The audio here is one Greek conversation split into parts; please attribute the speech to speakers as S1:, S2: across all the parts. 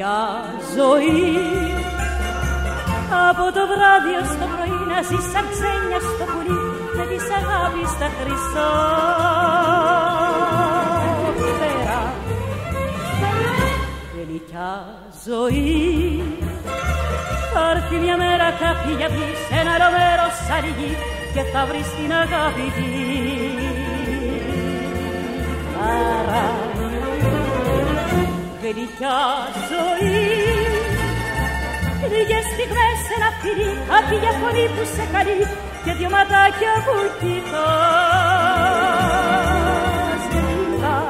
S1: γλυκιά ζωή. Από το βράδυ ως το πρωί να ζεις σαν ξένια στο πουλί με της αγάπης τα χρυσόφερα. Γλυκιά ζωή. Θα έρθει μια μέρα κάποιοι για πει σε ένα άλλο μέρος σαν η γη και θα βρεις την αγάπη τη χαρά. Γλυκιά ζωή. Λίγες στιγμές σε ένα φιλί, κάποια φωνή που σε καλεί και δυο ματάκια που κοιτάς γλυκά.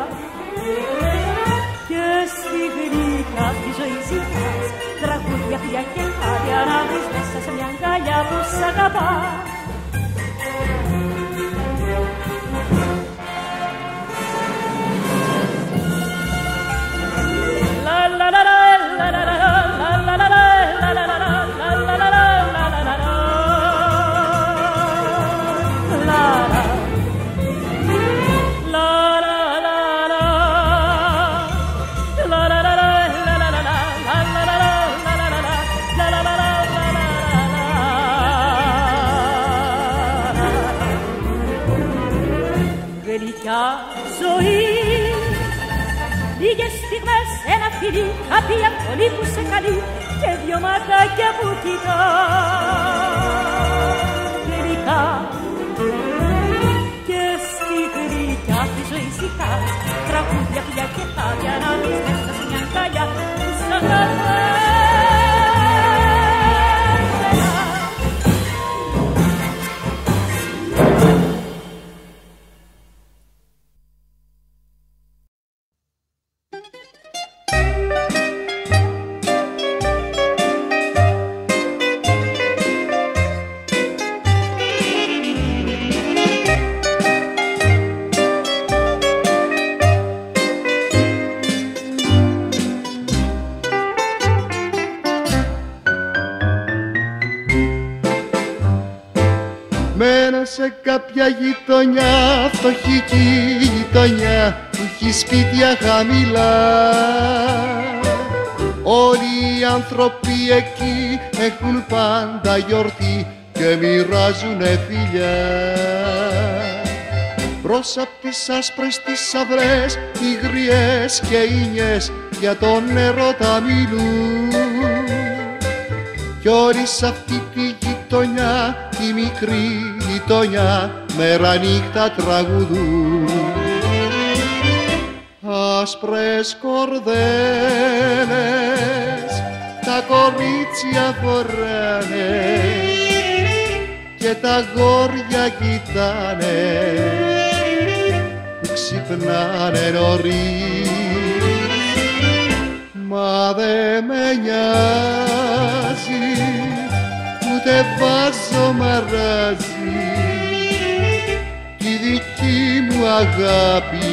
S1: Και στη γλυκιά τη ζωή ζητάς τραγούδια, φιλιά και χάδια να βρεις μέσα σε μια αγκαλιά που σ' αγαπά. Γλυκιά ζωή. Λίγες στιγμές ένα φιλί, κάποια φωνή που σε καλεί και δυο ματάκια που κοιτάς γλυκά. Και στη γλυκιά τη ζωή ζητάς τραγούδια, φιλιά και χάδια να βρεις μέσα σε μια αγκαλιά που σ' αγαπά.
S2: Σε κάποια γειτονιά, φτωχική γειτονιά που έχει σπίτια χαμηλά, όλοι οι άνθρωποι εκεί έχουν πάντα γιορτή και μοιράζουνε φιλιά. Μπρος απ' τις άσπρες τις αυλές, οι γριές και οι νιές για τον έρωτα μιλούν. Κι όλοι σ' αυτή τη γειτονιά, τη μικρή γειτονιά, μέρα νύχτα τραγουδούν. Άσπρες κορδέλες τα κορίτσια φοράνε και τα αγόρια κοιτάνε που ξυπνάνε νωρίς. Μα δε με νοιάζει, ούτε βάζω μαράζι, τη δική μου αγάπη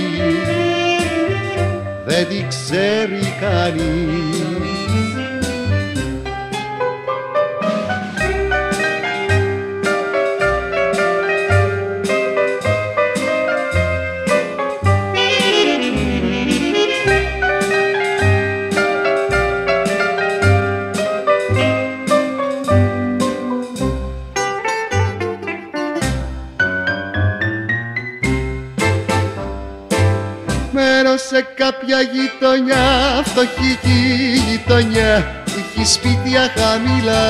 S2: δεν τη ξέρει κανείς. Σε κάποια γειτονιά, φτωχική γειτονιά που έχει σπίτια χαμηλά,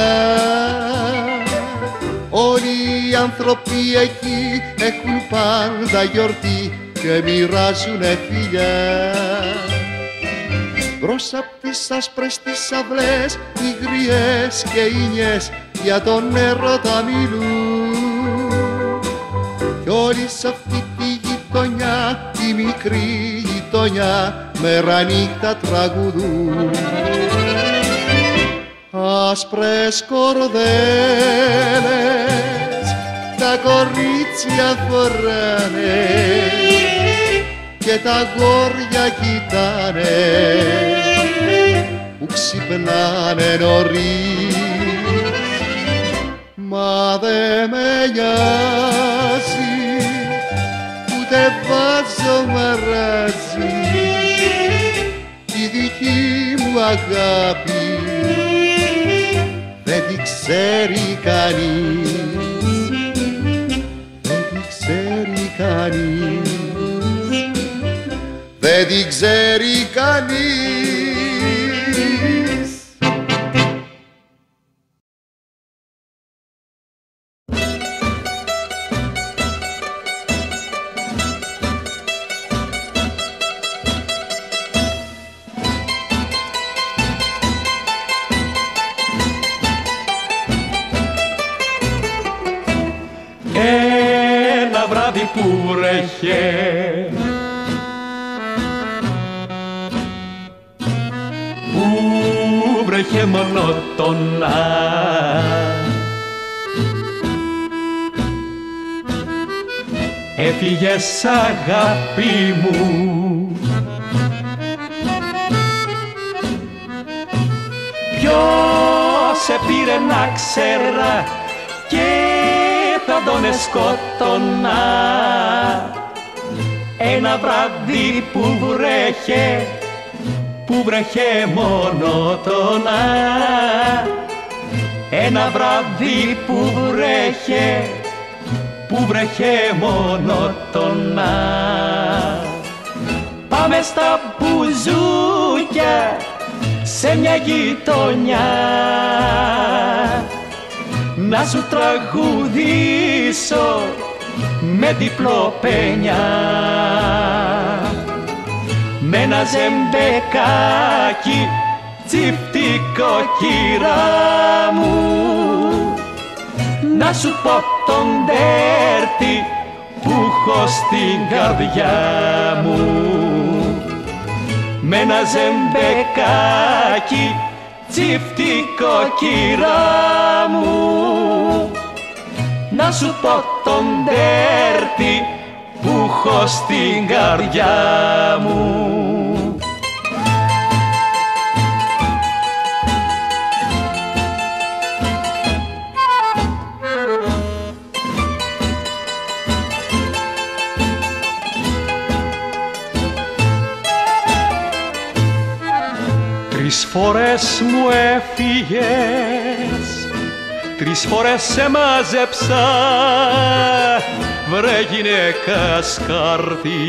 S2: όλοι οι άνθρωποι εκεί έχουν πάντα γιορτή και μοιράζουνε φιλιά. Μπρος απ' τις άσπρες τις αυλές, οι γριές και οι νιές για τον έρωτα μιλούν. Κι όλοι σ' αυτή τη γειτονιά, τη μικρή γειτονιά, μέρα νύχτα τραγουδούν. Άσπρες κορδέλες τα κορίτσια φοράνε και τα αγόρια κοιτάνε που ξυπνάνε νωρίς. Μα δε με νοιάζει, ούτε βάζω μαράζι, τη δική μου αγάπη δεν την ξέρει κανείς, δεν την ξέρει κανείς, δεν την ξέρει κανείς.
S3: Ένα βράδυ που βρέχε, που βρέχε μονότονα, έφυγες αγάπη μου. Ποιος σε πήρε να ξέρα και θα τον σκότωνα. Ένα βράδυ που βρέχε, που βρέχε μονότονα. Ένα βράδυ που βρέχε, που βρέχε μονότονα. Πάμε στα μπουζούκια σε μια γειτονιά, να σου τραγουδήσω με διπλοπένια, με ένα ζεμπεκάκι τσιφτικό κυρά μου, να σου πω τον τέρτη που έχω στην καρδιά μου, με ένα ζεμπεκάκι τσιφτικό κυρά μου, να σου πω τον τέρτη που έχω στην καρδιά μου. Τρεις φορές μου έφυγες, τρεις φορές σε μάζεψα, βρε γυναίκα σκάρτη.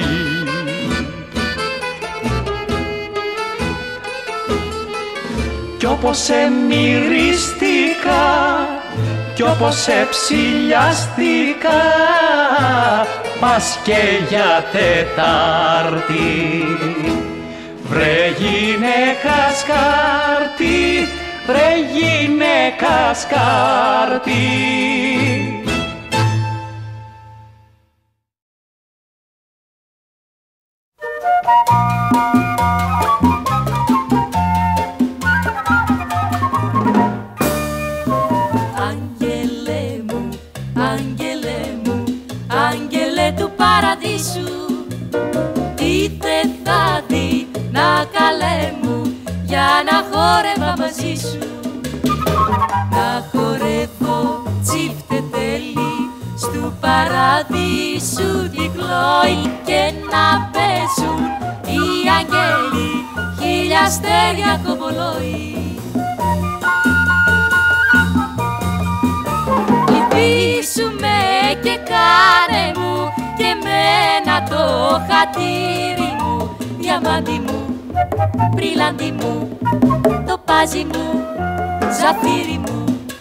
S3: Κι όπως σε μυρίστηκα, κι όπως σε ψηλιάστηκα, πας και για Τετάρτη. Βρε γυναίκα σκάρτη, βρε γυναίκα σκάρτη.
S1: Άγγελε μου, άγγελε μου, άγγελε του παραδείσου, τι θε θα δει να καλέ μου, για να χόρευα μαζί σου. Να χορεύω τσίφτε τέλει, στου παραδείσου την κλόη, και να παίζουν οι αγγέλοι, χίλια αστέρια κοβολόι. Λυπήσου με και κάνε μου και εμένα το χατήρι μου, διαμάντι μου, μπριλάντι μου, το πάζι μου, ζαφύρι μου.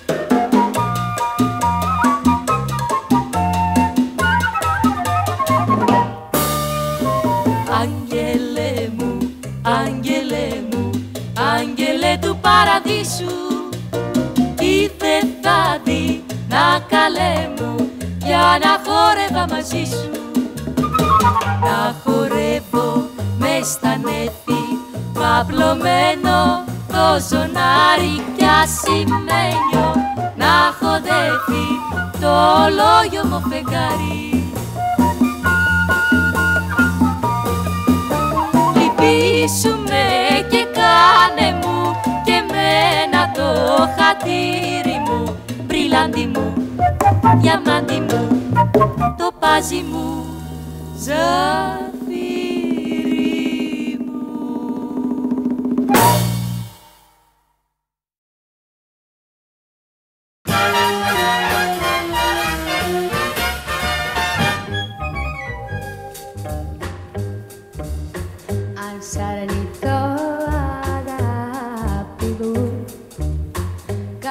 S1: Άγγελε μου, άγγελε μου, άγγελε του παραδείσου, τι θε θα δει να καλέ μου, για να χόρευα μαζί σου. Να χορεύω μες στα νέφη, παπλωμένο το ζωνάρι κι ασημένιο, να χοδεύει το ολόγιο μου φεγγάρι. Λυπήσου με και κάνε μου και εμένα το χατήρι μου, μπριλάντι μου, διαμάντι μου, το πάζι μου, ζαφύρι μου.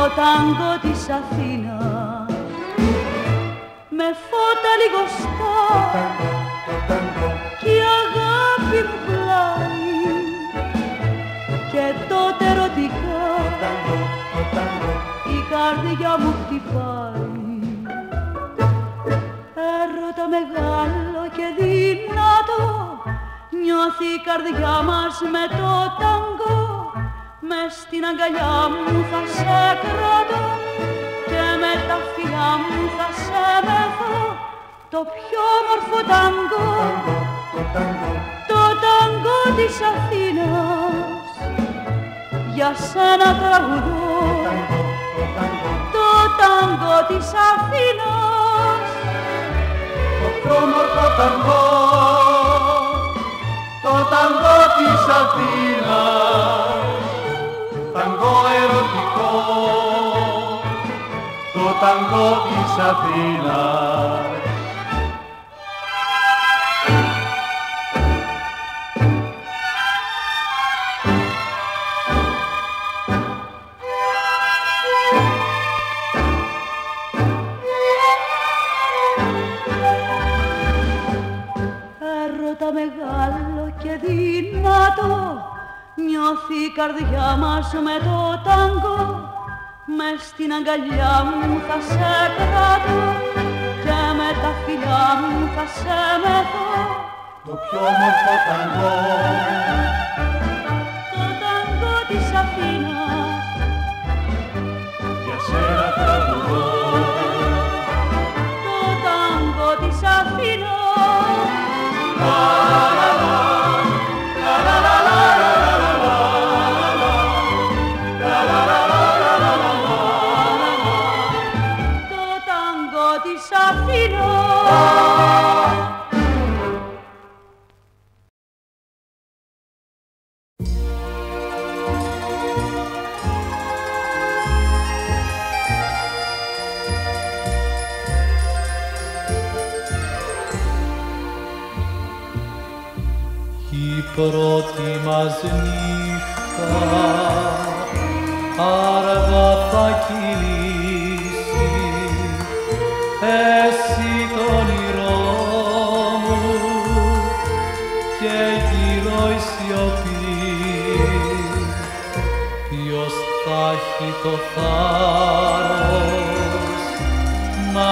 S1: τάγκο της Αθήνας με φώτα λιγοστά κι η αγάπη μου πλάι και τότε ερωτικά η καρδιά μου χτυπάει. Έρωτα μεγάλο και δυνατό νιώθει η καρδιά μας με το τάγκο. Μες στην αγκαλιά μου θα σε κρατώ και με τα φιλιά μου θα σε μεθώ. Το πιο όμορφο τάγκο, το τάγκο της Αθήνας, για σένα τραγουδώ. Το τάγκο της Αθήνας,
S4: το πιο όμορφο τάγκο, το τάγκο της Αθήνας, τάγκο ερωτικό, το τάγκο της Αθήνας.
S1: Έρωτα μεγάλο και δυνατό νιώθει η καρδιά μας με το τάγκο. Μες στην αγκαλιά μου θα σε κρατώ και με τα φιλιά μου θα σε μεθώ.
S4: Το πιο όμορφο τάγκο,
S1: το τάγκο της Αθήνας,
S4: για σένα τραγουδώ.
S1: Το τάγκο της Αθήνας.
S3: Η πρώτη μας νύχτα αργά θα κυλήσει, εσύ το όνειρό μου και γύρω η σιωπή. Ποιος θα έχει το θάρρος να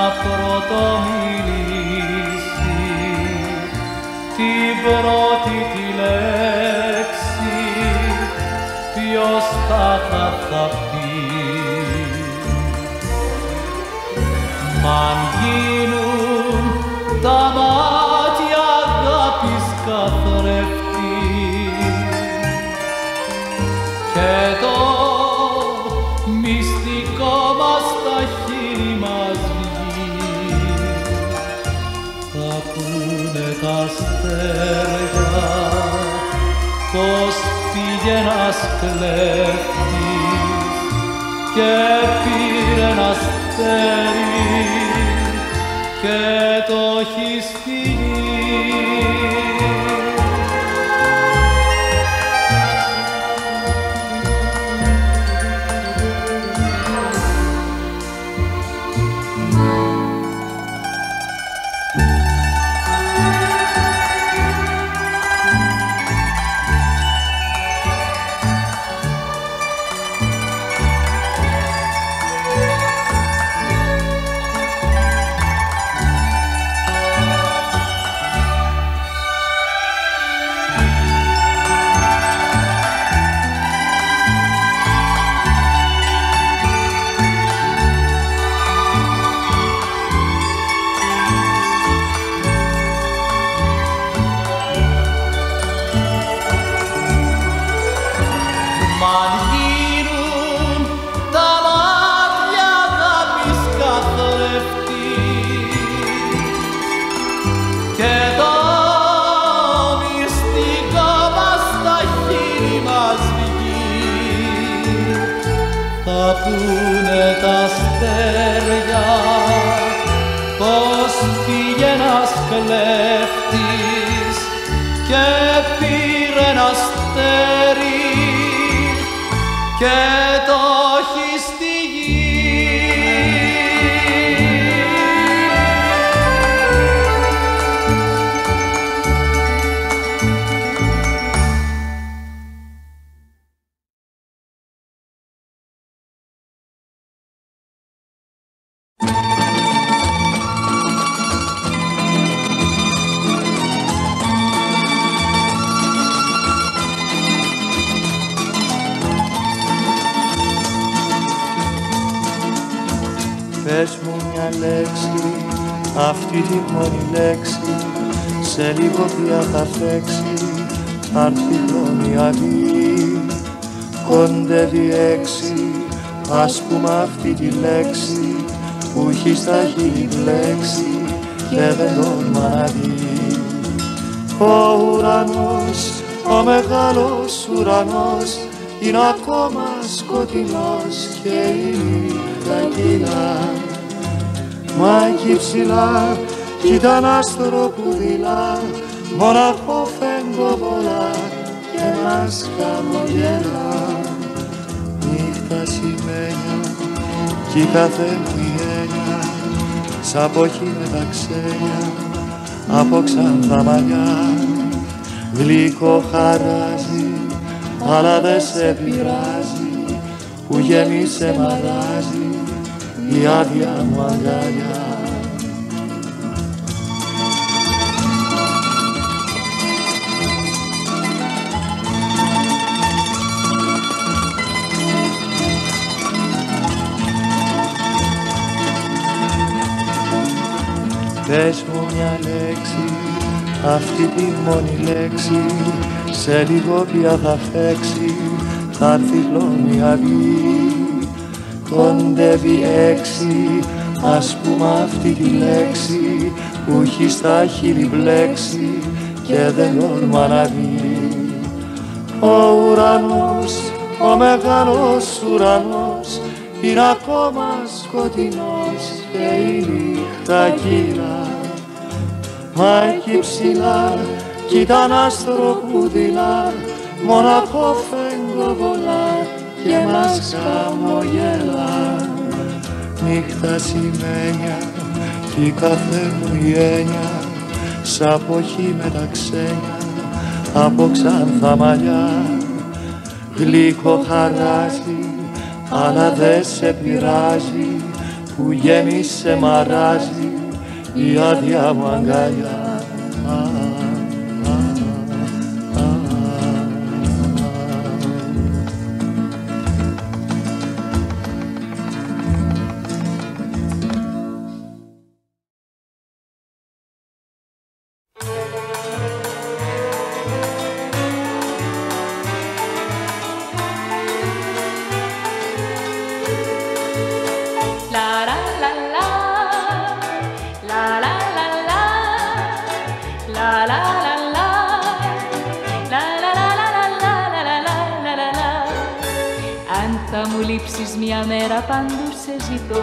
S3: πρωτομιλήσει την πρώτη τη λέξη, ποιος θα πει. Μ' αν γίνουν τα μάτια αγάπης καθρέφτη και το μυστικό μας τα χείλη μας βγει, θα πούνε τα αστέρια πως πήγε ένας κλέφτης και πήρε ένα αστέρι και το έχει σφυγεί. Θα πούνε τα αστέρια πως πήγε ένας κλέφτης και πήρε ένα αστέρι και το έχει στη γη. Πες μου μια λέξη, αυτή τη μόνη λέξη, σε λίγο πια θα φέξει, θα έρθει χρονιαδί. Κοντεύει 6, ας πούμε αυτή τη λέξη, που έχει στα χείλη μπλέξει και δεν τολμά να δει. Ο ουρανός, ο μεγάλος ουρανός, είναι ακόμα σκοτεινός και η νύχτα κυλά. Μα εκεί ψηλά κι ήταν άστρο που δειλά, μοναχό φεγγοβολά και μας χαμογελά. Νύχτα σημαίνια κι κάθε μου η έννοια, σαν ποχή με τα ξένια από ξανθά μαλλιά. Γλυκό χαράζει, αλλά δε σε πειράζει, που γέμισε μαράζει η άδεια μου αγκαλιά. Πες μου μια λέξη, αυτή τη μόνη λέξη, σε λίγο πια θα φέξει, θα έρθει χρονιαδί. Κοντεύει 6, ας πούμε αυτή τη λέξη, που έχει στα χείλη μπλέξει και δεν τολμά να δει. Ο ουρανός, ο μεγάλος ουρανός, είναι ακόμα σκοτεινός και η νύχτα κύλα. Μα εκεί ψηλά κι ήταν άστρο που δειλά, μοναχό φεγγοβολά και μας χαμογελά. Νύχτα σημαίνια κι κάθε μου η έννοια, σαν ποχή με τα ξένια από ξανθά μαλλιά. Γλυκό χαράζει, αλλά δε σε πειράζει, που γέμισε μαράζει η άδεια μου αγκαλιά.
S1: Μια μέρα παντού σε ζητώ,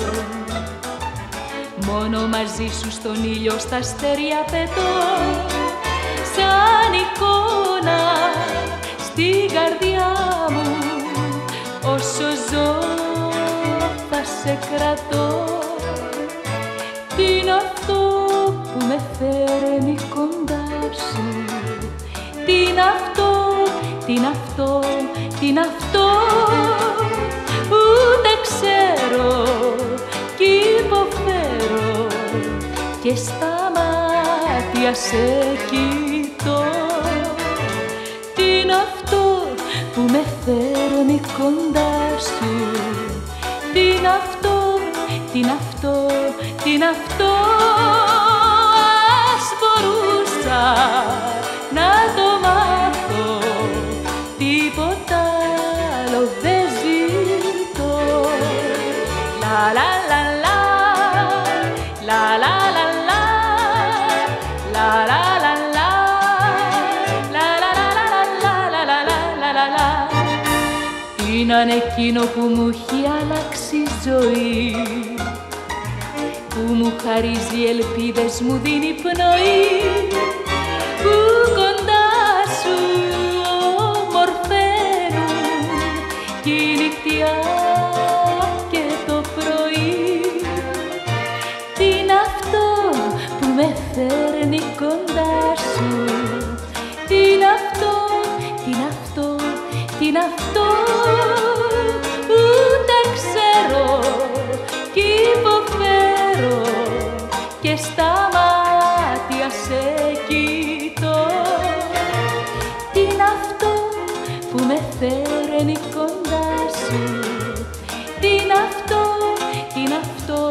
S1: μόνο μαζί σου στον ήλιο στα αστέρια πετώ, σαν εικόνα στην καρδιά μου, όσο ζω θα σε κρατώ. Τι είναι αυτό που με φέρνει κοντά σου, τι είναι αυτό, τι είναι αυτό, τι είναι αυτό, ούτε ξέρω κι υποφέρω και στα μάτια σε κοιτώ. Τι είναι αυτό που με φέρνει κοντά σου, τι είναι αυτό, τι είναι αυτό, τι είναι αυτό. Ας μπορούσα να το μάθω, τίποτα άλλο δεν ζητώ. La la la la, la la la la, la la la la, la la la la, la la la la la. Είναι εκείνο που μου έχει αλλάξει η ζωή, που μου χαρίζει ελπίδες, μου δίνει πνοή, που κοντά σου ομορφαίνουν κι η νυχτιά και το πρωί. Τι είναι αυτό που με φέρνει κοντά σου, τι είναι αυτό, τι είναι αυτό, τι είναι αυτό, ούτε ξέρω κι υποφέρω και στα μάτια σε κοιτώ. Τι είναι αυτό που με φέρνει κοντά σου, τι είναι αυτό, τι είναι αυτό,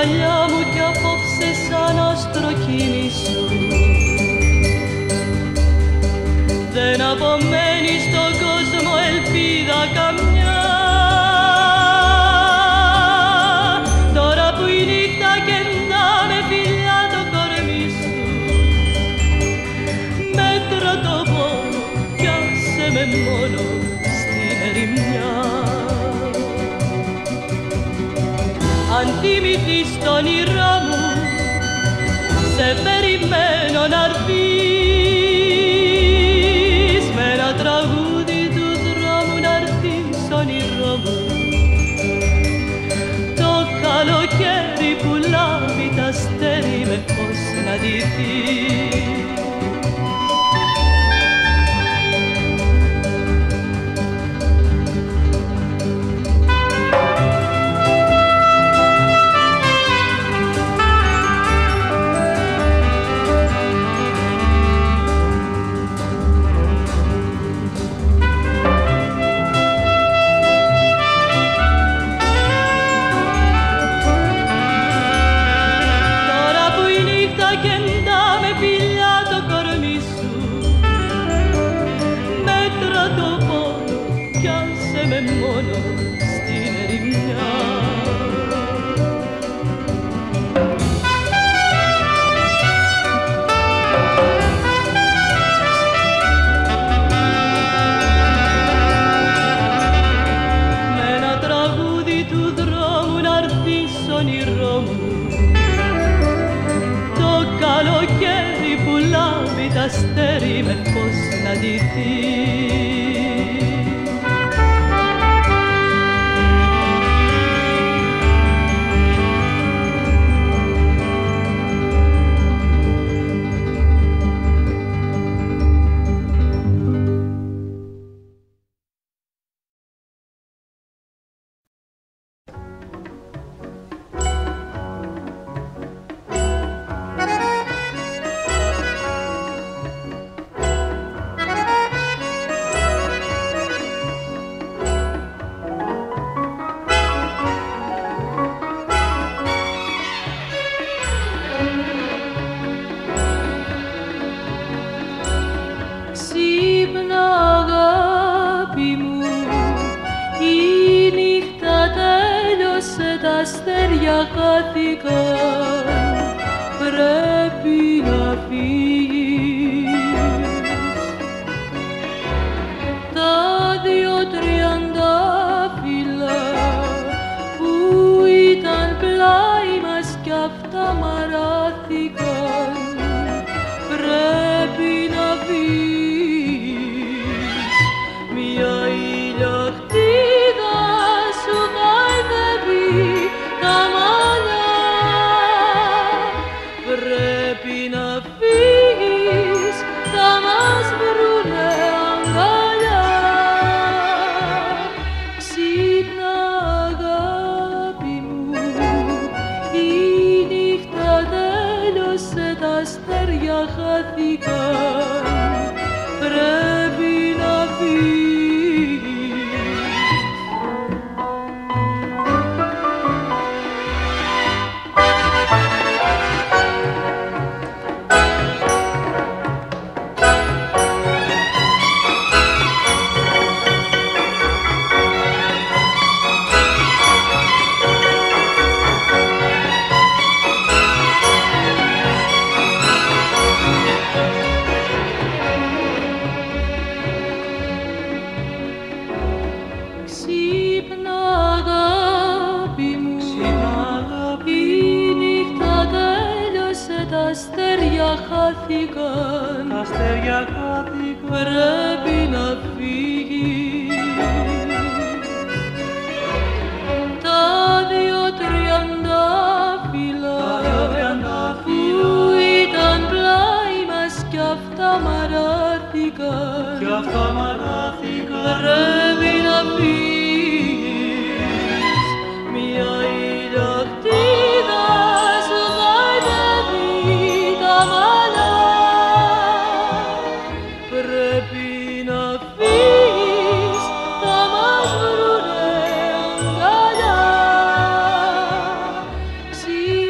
S1: αγκαλιά μου κι απόψε σαν άστρο κοιμήσου. Δεν απομένει στον κόσμο ελπίδα καμιά. Τώρα που η νύχτα κεντά με φιλιά το κορμί σου, μέτρα το πόνο κι άσε με μόνο στην ερημιά. Αν θυμηθείς τ' όνειρά μου, σε περιμένω να'ρθείς με ένα τραγούδι του δρόμου, να'ρθείς όνειρό μου. Το καλοκαίρι που λάβει τ' αστέρι με φως να ντυθείς. Αστέρι με φως να ντυθείς.
S5: See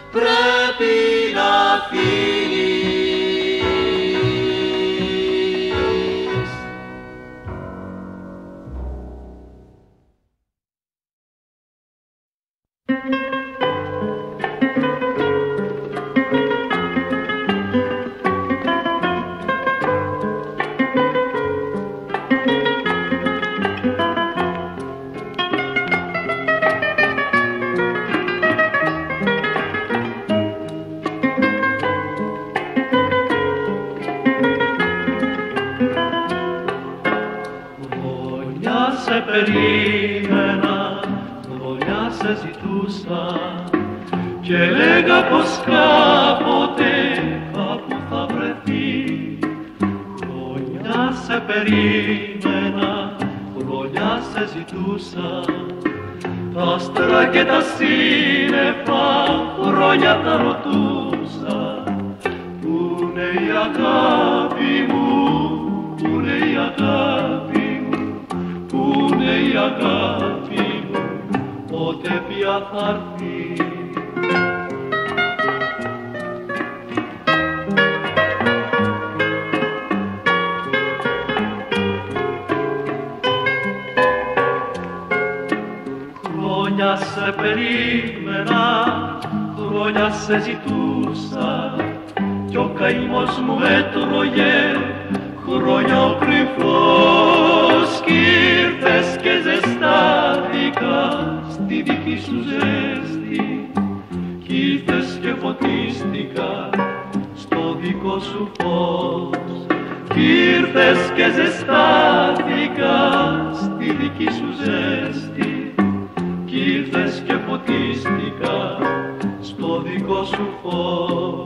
S4: πρέπει να φύγεις.
S3: Περίμενα, χρόνια σε ζητούσα και έλεγα πως κάποτε κάπου θα βρεθεί. Χρόνια σε περίμενα, χρόνια σε ζητούσα, τα άστρα και τα σύννεφα χρόνια τα ρωτούσα. Πού''νε η αγάπη μου, πού''νε η αγάπη μου, πού''νε η αγάπη μου, πότε πια θα έρθει. Χρόνια σε περίμενα, χρόνια σε ζητούσα κι ο καημός μου έτρωγε χρόνια ο κρυφός κι ήρθες και ζεστάθηκα στη δική σου ζέστη κι ήρθες και φωτίστηκα στο δικό σου φως κι ήρθες και ζεστάθηκα στη δική σου ζέστη κι ήρθες και φωτίστηκα στο δικό σου φως.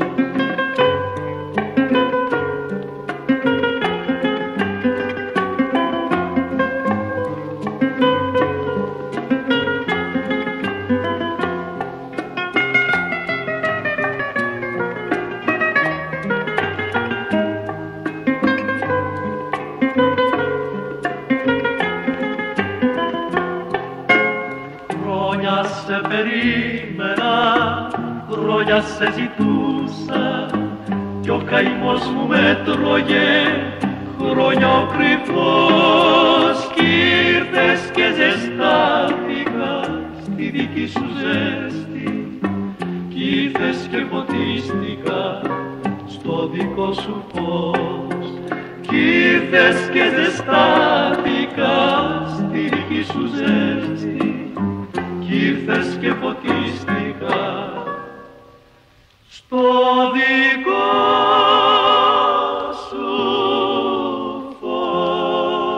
S3: Χρόνια σε ζητούσα κι ο καημός μου με τρώγε χρόνια ο κρυφός κι ήρθες και ζεστάθηκα στη δική σου ζέστη κι ήρθες και φωτίστηκα στο δικό σου φως κι ήρθες και ζεστάθηκα στη δική σου ζέστη κι ήρθες και φωτίστηκα στο δικό σου φως.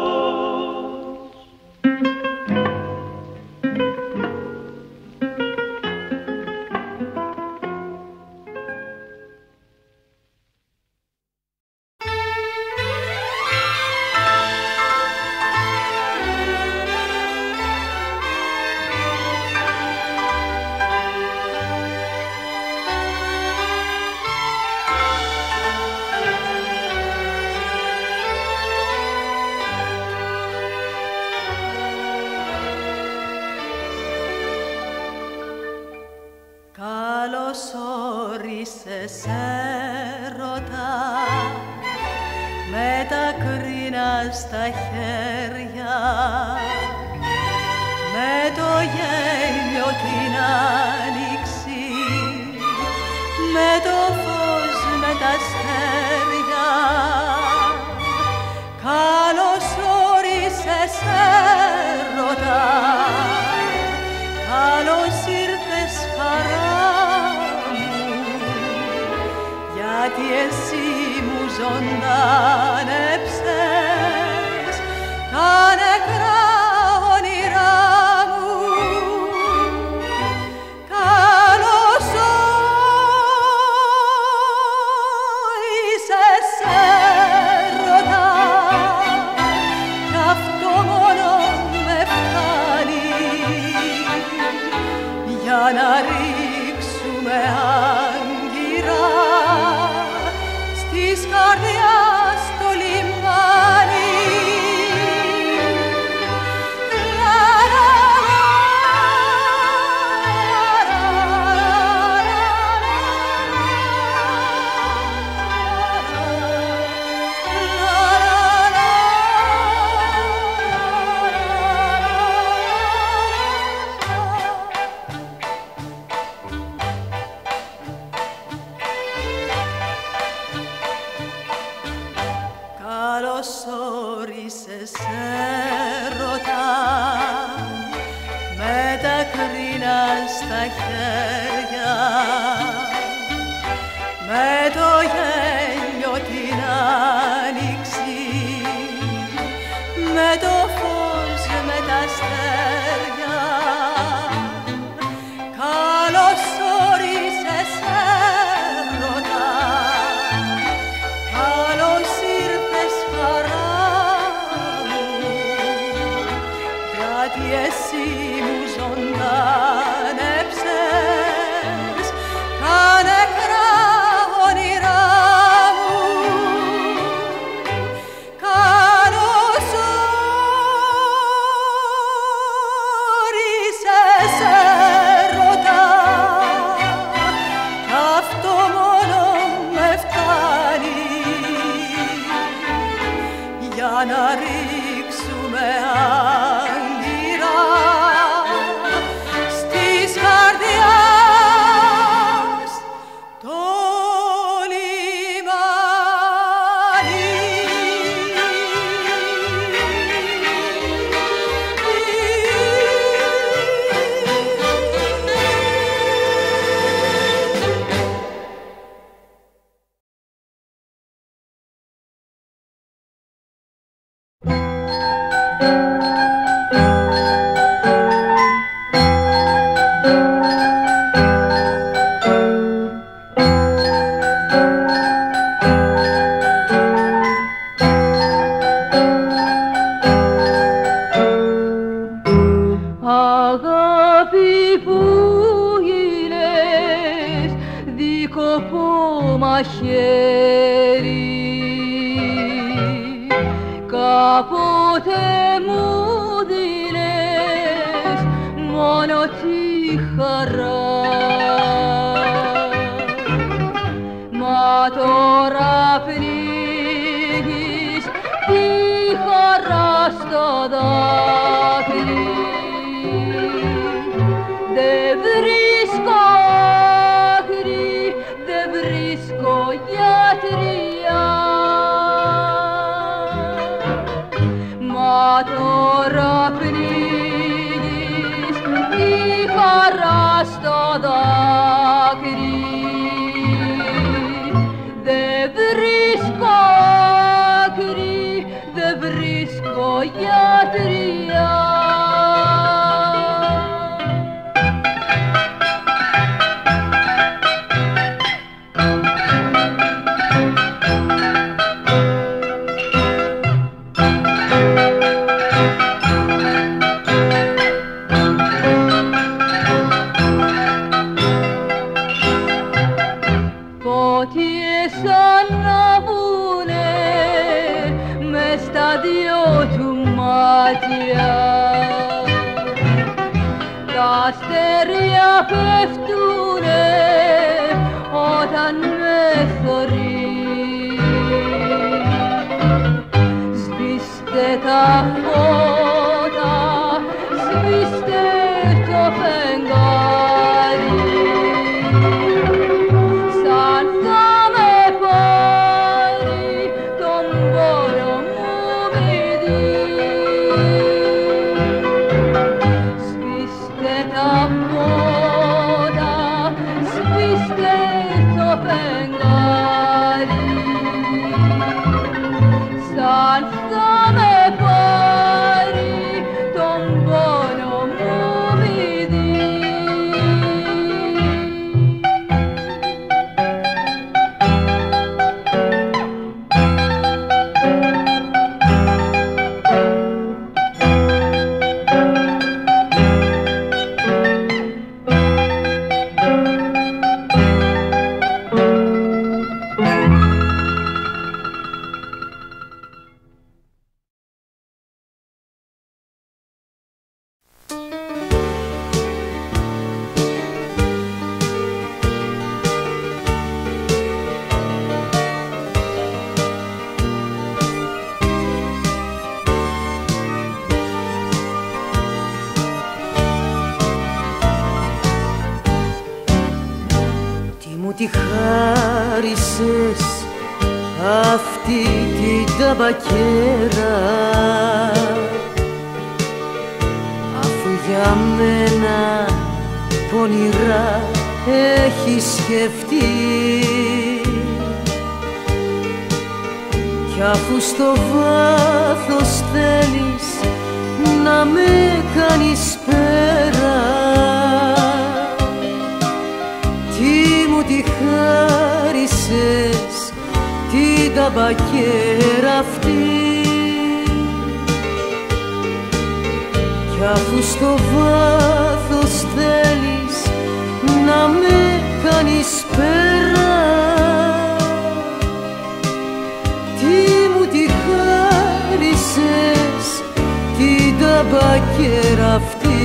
S1: Στα χέρια με το γέλιο την άνοιξη με το φως με τα αστέρια καλώς όρισες έρωτα καλώς ήρθες χαρά μου γιατί εσύ μου ζωντάνεψες τα νεκρά όνειρά μου. Καλώς όρισες έρωτα κι αυτό μόνο με φτάνει για να ρίξουμε άγκυρα της καρδιάς το λιμάνι.
S5: άγκυρα στις καρδιάς το λιμάνι.
S1: Αγάπη που γίνες δίκοπο μαχαίρι, κάποτε μου δίνες μόνο τη χαρά, μα τώρα πνίγεις τη χαρά στο δάκρυ. Δεν βρίσκω άκρη, δεν βρίσκω γιατριά, μα τώρα πνίγεις τη χαρά στο δάκρυ. Δεν βρίσκω άκρη, δεν βρίσκω γιατριά. Φώτιες ανάβουνε μες στα δυο του μάτια, τα αστέρια πέφτουνε όταν με θωρεί. Σβήστε τα φώτα, σβήστε το φεγγάρι, σαν θα με πάρει τον πόνο μου μηδί. Σβήστε τα φώτα, σβήστε το φεγγάρι, σαν θα με πάρει τον πόνο μου μηδί.
S6: Τη χάρισες αυτή την ταμπακέρα, αφού για μένα πονηρά έχεις σκεφτεί, κι αφού στο βάθος θέλεις να με κάνεις πέρα, τι μου τη χάρισες την ταμπακέρα αυτή, κι αφού στο βάθος θέλεις να με κάνεις πέρα, τι μου τη χάρισες την ταμπακέρα αυτή.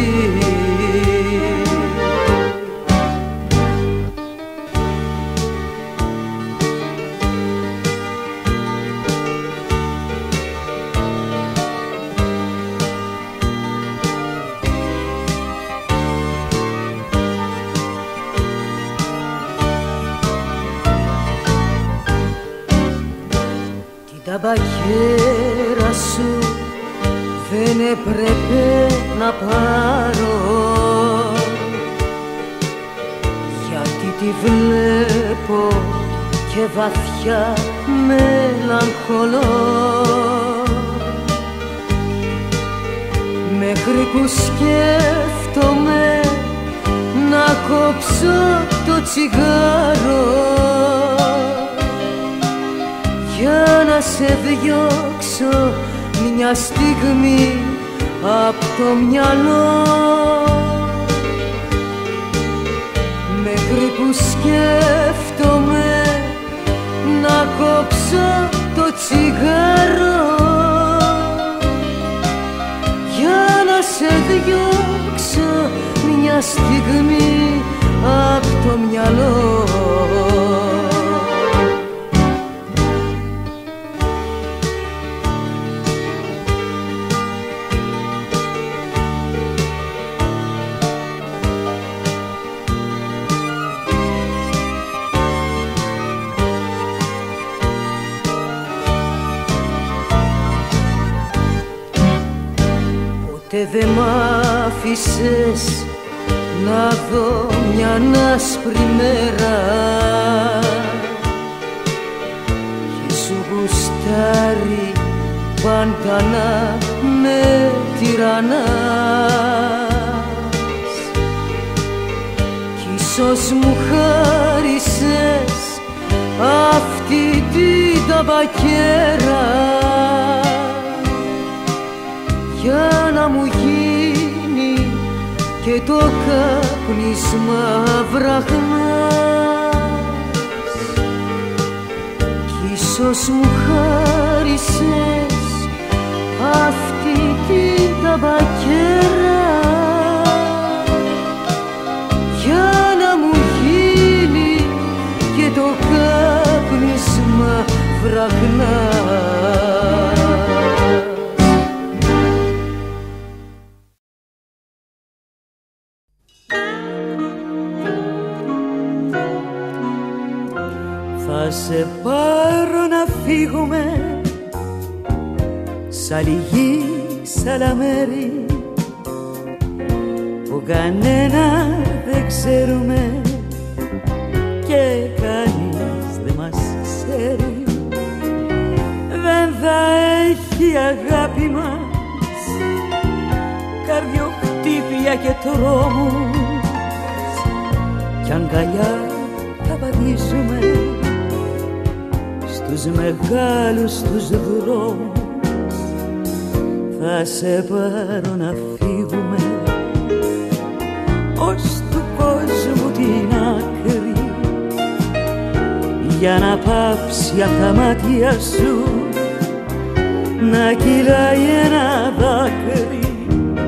S6: μπακέρα σου δεν έπρεπε να πάρω, γιατί τη βλέπω και βαθιά μελαγχολώ, μέχρι που σκέφτομαι να κόψω το τσιγάρο για να σε διώξω μια στιγμή απ' το μυαλό, μέχρι που σκέφτομαι να κόψω το τσιγάρο για να σε διώξω μια στιγμή απ' το μυαλό. Ποτέ δε μ' άφησες να δω μια άσπρη μέρα και σου γουστάρει πάντα να με τυραννάς, κι ίσως μου χάρισες αυτή την ταμπακέρα για να μου γίνει και το κάπνισμα βραχνάς, κι ίσως μου χάρισες αυτή την ταμπακέρα για να μου γίνει και το κάπνισμα βραχνάς.
S7: Θα σε πάρω να φύγουμε σ' άλλη γη, σ' άλλα μέρη που κανένα δεν ξέρουμε και κανείς δεν μας ξέρει. Δεν θα έχει αγάπη μας καρδιοχτύπια και τρόμους, κι αγκαλιά θα πατήσουμε στους μεγάλους τους δρόμους. Θα σε πάρω να φύγουμε ως του κόσμου την άκρη, για να πάψει απ' τα μάτια σου να κυλάει ένα δάκρυ.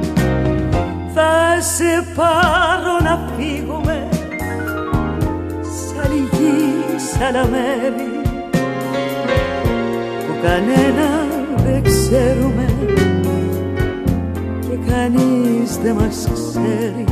S7: Θα σε πάρω να φύγουμε σ' άλλη γη, σ' άλλα μέρη που κανένα δεν ξέρουμε και κανείς δεν μας ξέρει.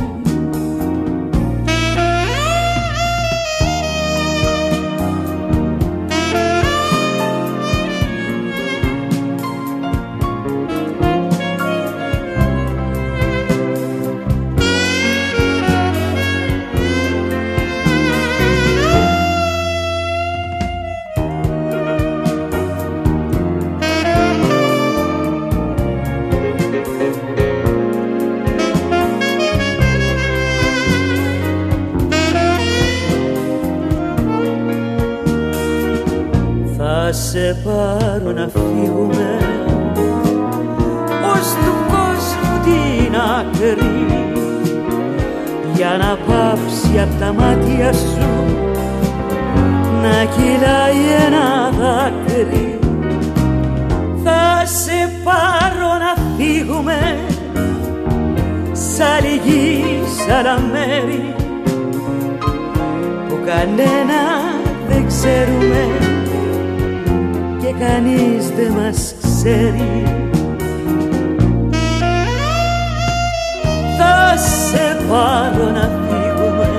S7: Θα σε πάρω να φύγουμε ως του κόσμου την άκρη, για να πάψει απ' τα μάτια σου να κυλάει ένα δάκρυ. Θα σε πάρω να φύγουμε σ' άλλη γη, σ' άλλα μέρη που κανένα δεν ξέρουμε και κανείς δεν μας ξέρει. Θα σε πάρω να φύγουμε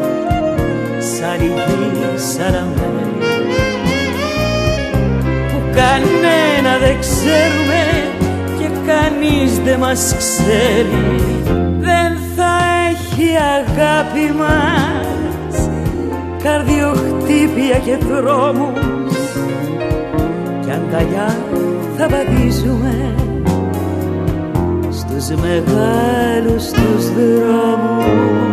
S7: σ' άλλη γη, σ' άλλα μέρη που κανένα δεν ξέρουμε και κανείς δεν μας ξέρει. Δεν θα έχει αγάπη μας καρδιοχτύπια και δρόμους κι αγκαλιά θα βαδίζουμε στους μεγάλους τους δρόμους.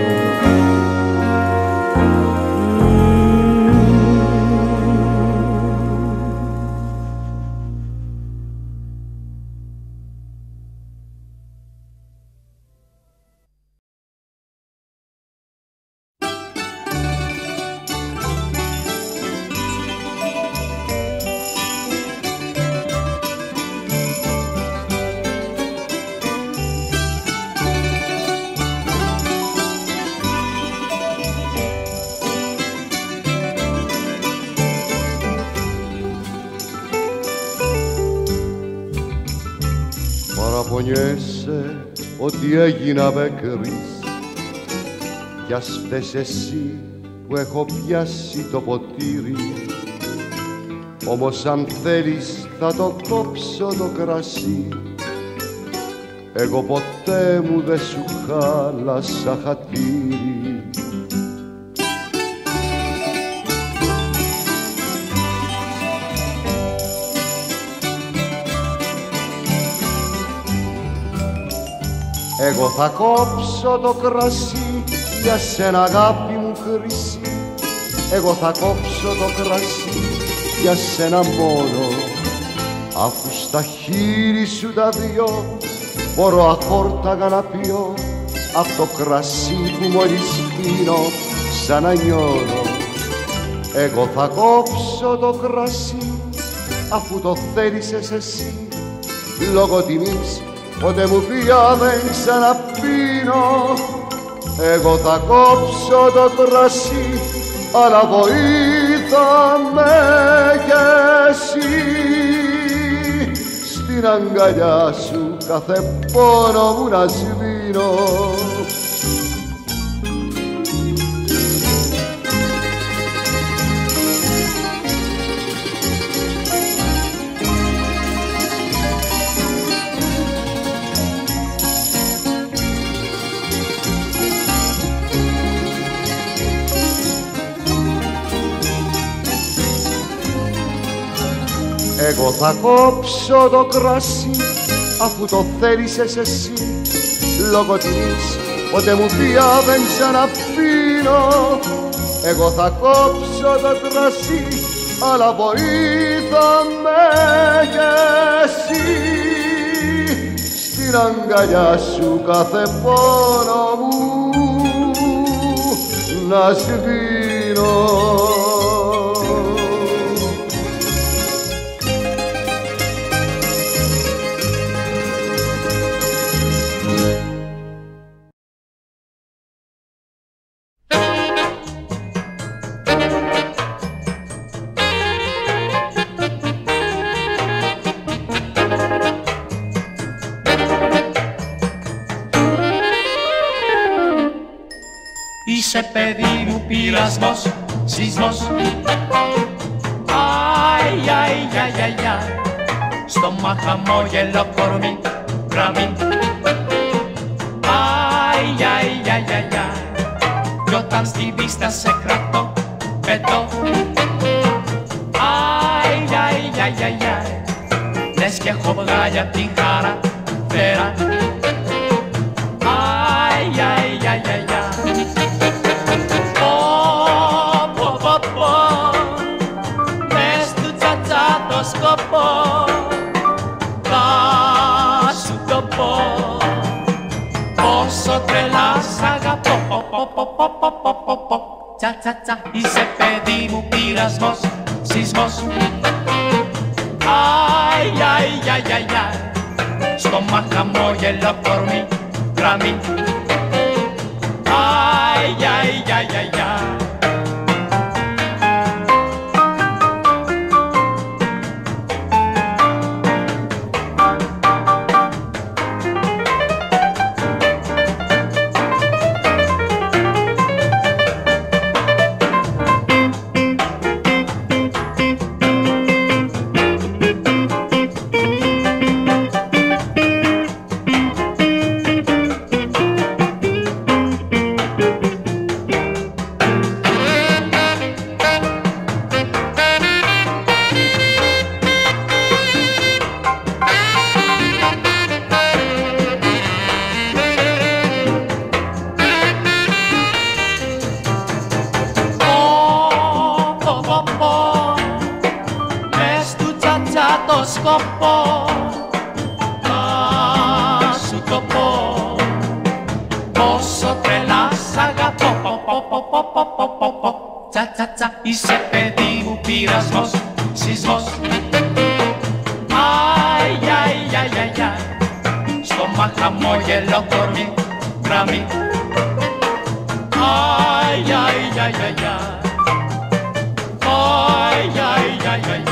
S2: Παραπονιέσαι ότι έγινα μπεκρής κι ας φταίς εσύ που έχω πιάσει το ποτήρι. Όμως αν θέλεις θα το κόψω το κρασί. Εγώ ποτέ μου δεν σου χάλασα χατήρι. Εγώ θα κόψω το κρασί για σένα αγάπη μου χρυσή. Εγώ θα κόψω το κρασί για σένα μόνο, αφού στα χείλη σου τα δυο μπορώ αφόρταγα να πιω απ' το κρασί που μόλις πίνω σαν να νιώνω. Εγώ θα κόψω το κρασί αφού το θέλησες εσύ, λόγω τιμής ποτέ μου πια δεν ξαναπίνω. Εγώ θα κόψω το κρασί, αλλά βοήθαμε κι εσύ. Στην αγκαλιά σου κάθε πόνο μου να σβήνω. Εγώ θα κόψω το κρασί αφού το θέλησες εσύ, λόγω τιμής ποτέ μου πια δεν ξαναπίνω. Εγώ θα κόψω το κρασί, αλλά βοήθαμε κι εσύ. Στην αγκαλιά σου κάθε πόνο μου να σβήνω.
S3: Είσαι παιδί μου πειρασμός, σεισμός. Αι, αι, αι, αι, αι. Στόμα χαμόγελο κορμί, γραμμή. Αι, αι, αι, αι, αι. Κι όταν στη βίστα σε κρατώ, πετώ. Αι, αι, αι, αι, αι. Λες κι έχω βγάλει απ' την χαρά, φέρα. Αι, αι, αι, αι, αι. Μες του τσατσά το σκοπό θα σου το πω πόσο τρελά σ' αγαπώ. Τσα τσα τσα, είσαι παιδί μου πειρασμός, σεισμός. Αι, αι, αι, αι, αι. Στόμα χαμόγελο κορμί, γραμμή. Αι, αι, αι, αι, αι. το σκοπό. Να σου το πω, πόσο τρελά σ' αγαπώ. Τσα τσα τσα, είσαι παιδί μου πειρασμός, σεισμός. Αι, αι, αι, αι, αι, στόμα χαμόγελο κορμί, γραμμή. Αι, αι, αι, αι, αι, αι, αι, αι, αι, αι.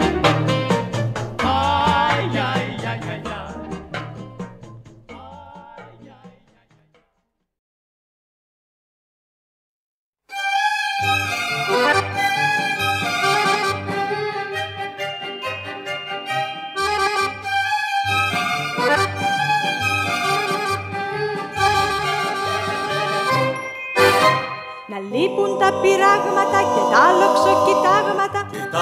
S8: Λείπουν τα πειράγματα και τα λοξοκοιτάγματα,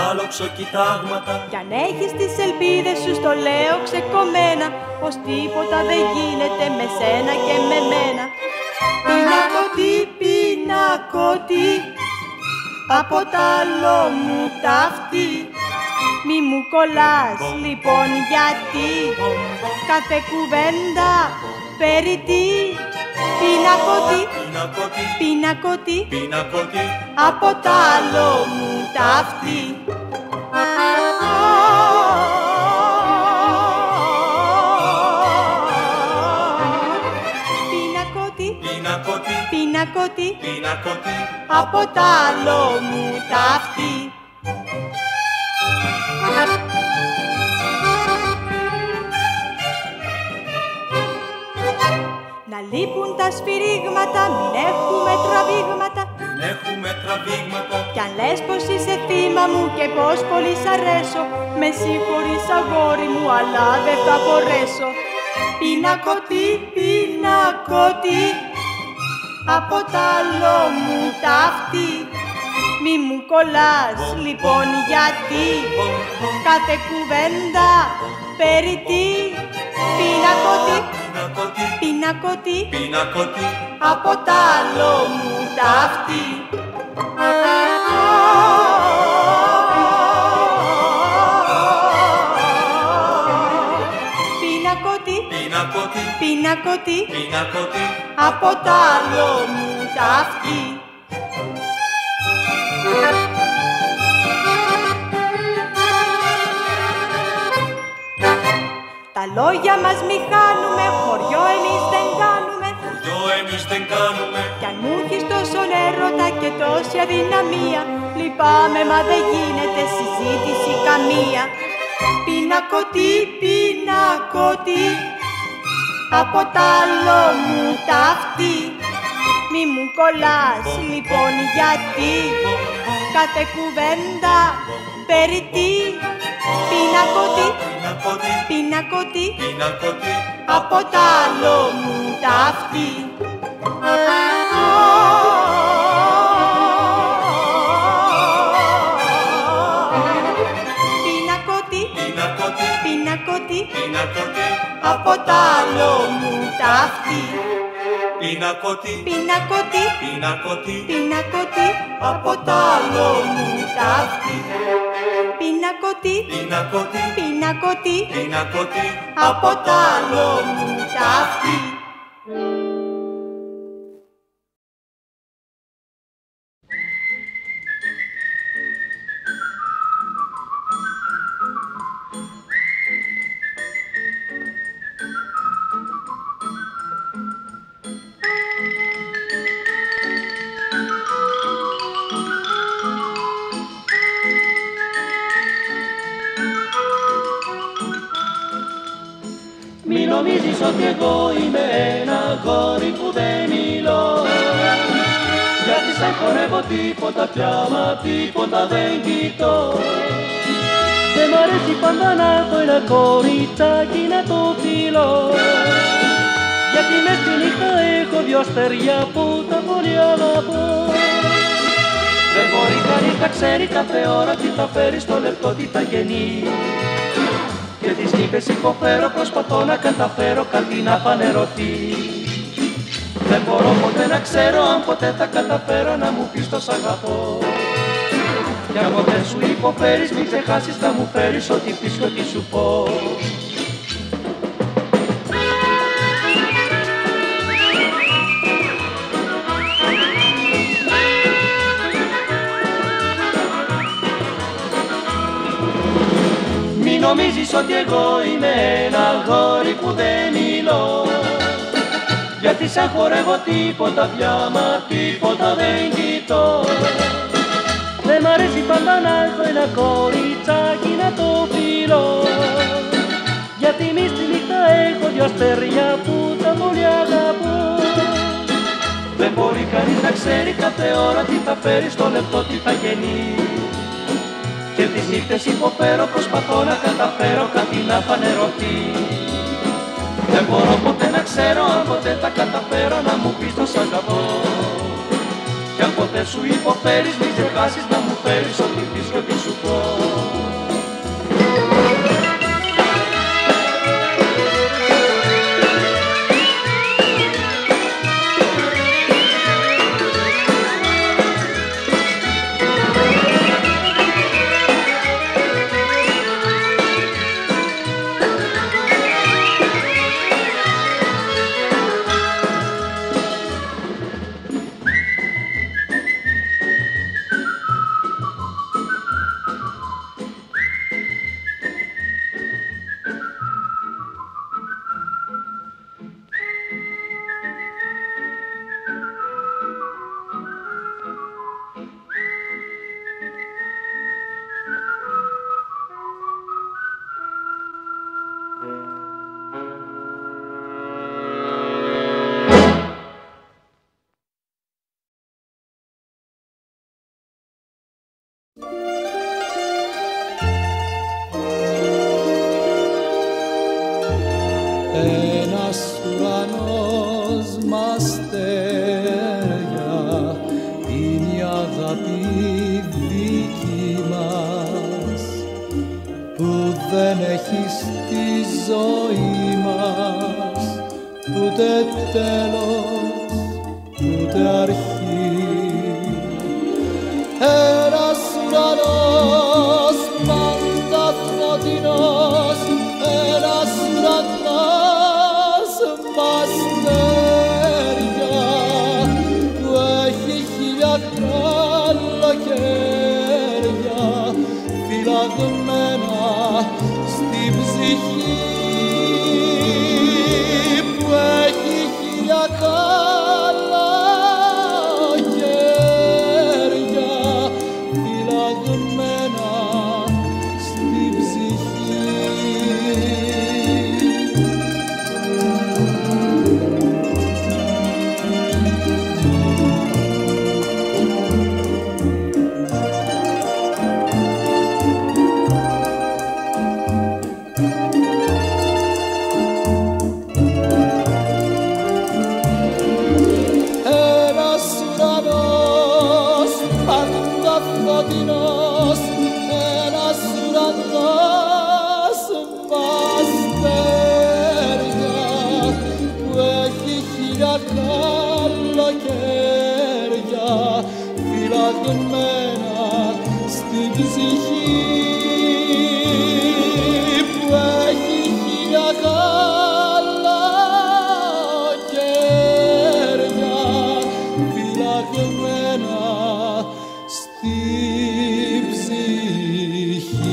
S9: κι
S8: αν έχεις τις ελπίδες σου στο λέω ξεκομμένα, πως τίποτα δεν γίνεται με σένα και με μένα. Πινακωτή, πινακωτή, από τ' άλλο μου ταυτί. Μη μου κολλάς λοιπόν γιατί κάθε κουβέντα περί τι. Πινακωτή, πινακωτή, από τ' άλλο μου ταυτί. Πινακωτή, από τ' άλλο μου ταυτί. Να λείπουν τα σφυρίγματα, μην έχουμε τραβήγματα, κι αν λες πως είσαι θύμα μου και πως πολύ σ' αρέσω, με συγχωρείς αγόρι μου, αλλά δεν θα μπορέσω. Πινακωτή, πινακωτή, από τ' άλλο μου ταυτί. Μη μου κολλάς λοιπόν γιατί κάθε κουβέντα περί τι. Πινακωτή, πινακωτή, από τ' άλλο μου ταυτί. Πινακωτή, από τ' άλλο μου ταυτί. Τα λόγια μας μη χάνουμε, χωριό εμείς δεν κάνουμε, κι αν μου έχεις τόσο έρωτα και τόση αδυναμία, λυπάμαι μα δεν γίνεται συζήτηση καμία. Πινακωτή, πινακωτή, από τ' άλλο μου ταυτί. Μη μου κολλάς λοιπόν γιατί κάθε κουβέντα περί τι. Πινακωτή, από τ' άλλο μου ταυτί. Πινακωτή, από τ' άλλο μου ταυτί.
S9: Πινακωτή,
S8: από τ' άλλο μου ταυτί. Πινακωτή, από τ' άλλο μου ταυτί.
S7: Μη νομίζεις ότι εγώ είμαι ένα γόρι που δεν μιλώ, γιατί σαν χορεύω τίποτα πια, μα τίποτα δεν κοιτώ. Δεν μ' αρέσει πάντα να έχω ένα κοριτσάκι να το φιλώ, γιατί μες στη νύχτα έχω δυο αστέρια που τα πολύ αγαπώ. Δεν μπορεί κανείς να ξέρει κάθε ώρα τι θα φέρει στο λεπτό, τι θα γεννεί. Και τις νύχτες υποφέρω, προσπαθώ να καταφέρω κάτι να φανερωθεί. Δεν μπορώ ποτέ να ξέρω αν ποτέ θα καταφέρω να μου πεις το σ' αγαπώ. κι αν ποτέ σου υποφέρεις μην ξεχάσεις να μου φέρεις ό,τι πεις και ό,τι σου πω. Μην νομίζεις ότι εγώ είμαι ένα αγόρι που δεν μιλώ, γιατί σαν χορεύω τίποτα πια, μα τίποτα δεν κοιτώ. Δεν μ' αρέσει πάντα να έχω ένα κοριτσάκι να το φιλώ, γιατί μη στη νύχτα έχω δυο αστέρια που τα πολύ αγαπώ. Δεν μπορεί κανείς να ξέρει κάθε ώρα τι θα φέρει στο λεπτό, τι θα γεννεί. Και τις νύχτες υποφέρω, προσπαθώ να καταφέρω κάτι να φανερωθεί. Δεν μπορώ ποτέ να ξέρω αν ποτέ θα καταφέρω να μου πεις το σ' αγαπώ. Κι αν ποτέ σου υποφέρεις μην ξεχάσεις να μου φέρεις ό,τι πεις και ό,τι σου πω.
S10: Ένας ουρανός μ' αστέρια είναι η αγάπη δική μας που δεν έχει στη ζωή μας ούτε τέλος ούτε αρχή. Ένας ουρανός πάντα φωτεινός, ένας ουρανός μ' αστέρια που έχει χίλια καλοκαίρια φυλαγμένα στην ψυχή, που έχει χίλια καλοκαίρια φυλαγμένα στην ψυχή. Φωτεινός, ένας ουρανός μ' αστέρια που έχει χίλια καλοκαίρια φυλαγμένα στην ψυχή, που έχει χίλια καλοκαίρια φυλαγμένα στην ψυχή.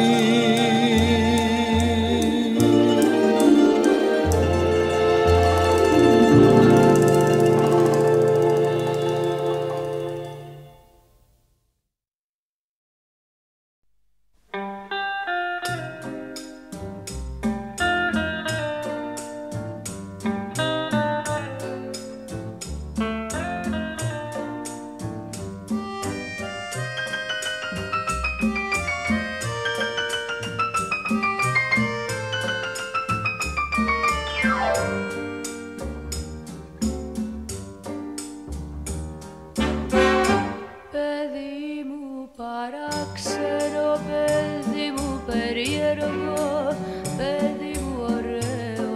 S11: Παράξενο παιδί μου περίεργο, παιδί μου ωραίο,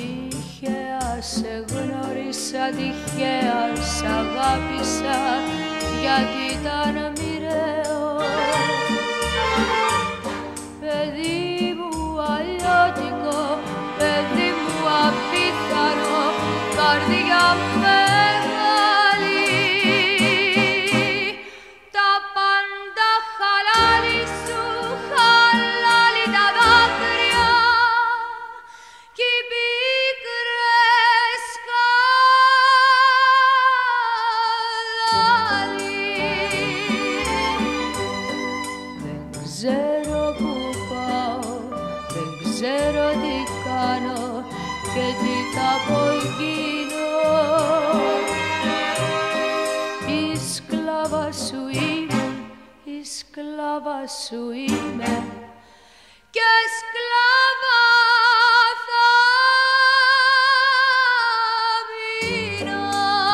S11: τυχαία σε γνώρισα, τυχαία σ' αγάπησα γιατί ήταν μοιραίο. Παιδί μου αλλιώτικο, παιδί μου απίθανο, καρδιά μου μεγάλη, τα πάντα χαλάλι σου, χαλάλι τα δάκρυα κι οι πίκρες χαλάλι. Δεν ξέρω που πάω, δεν ξέρω τι κάνω και τι θα πω εκείνο. Η σκλάβα σου ήμουν, η σκλάβα σου είμαι και σκλάβα θα μείνω.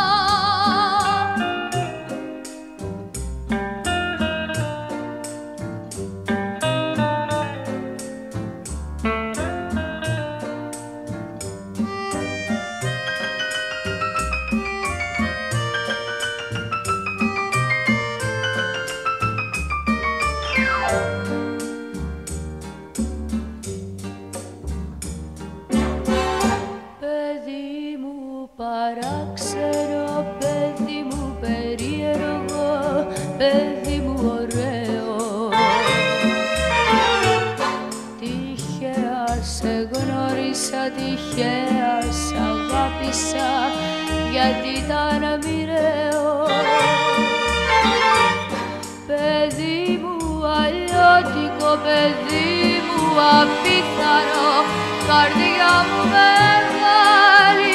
S11: Παράξενο, παιδί μου περίεργο, παιδί μου ωραίο. Τυχαία σε γνώρισα, τυχαία σ' αγάπησα, γιατί ήταν μοιραίο. Παιδί μου αλλιώτικο, παιδί μου απίθανο, καρδιά μου μεγάλη,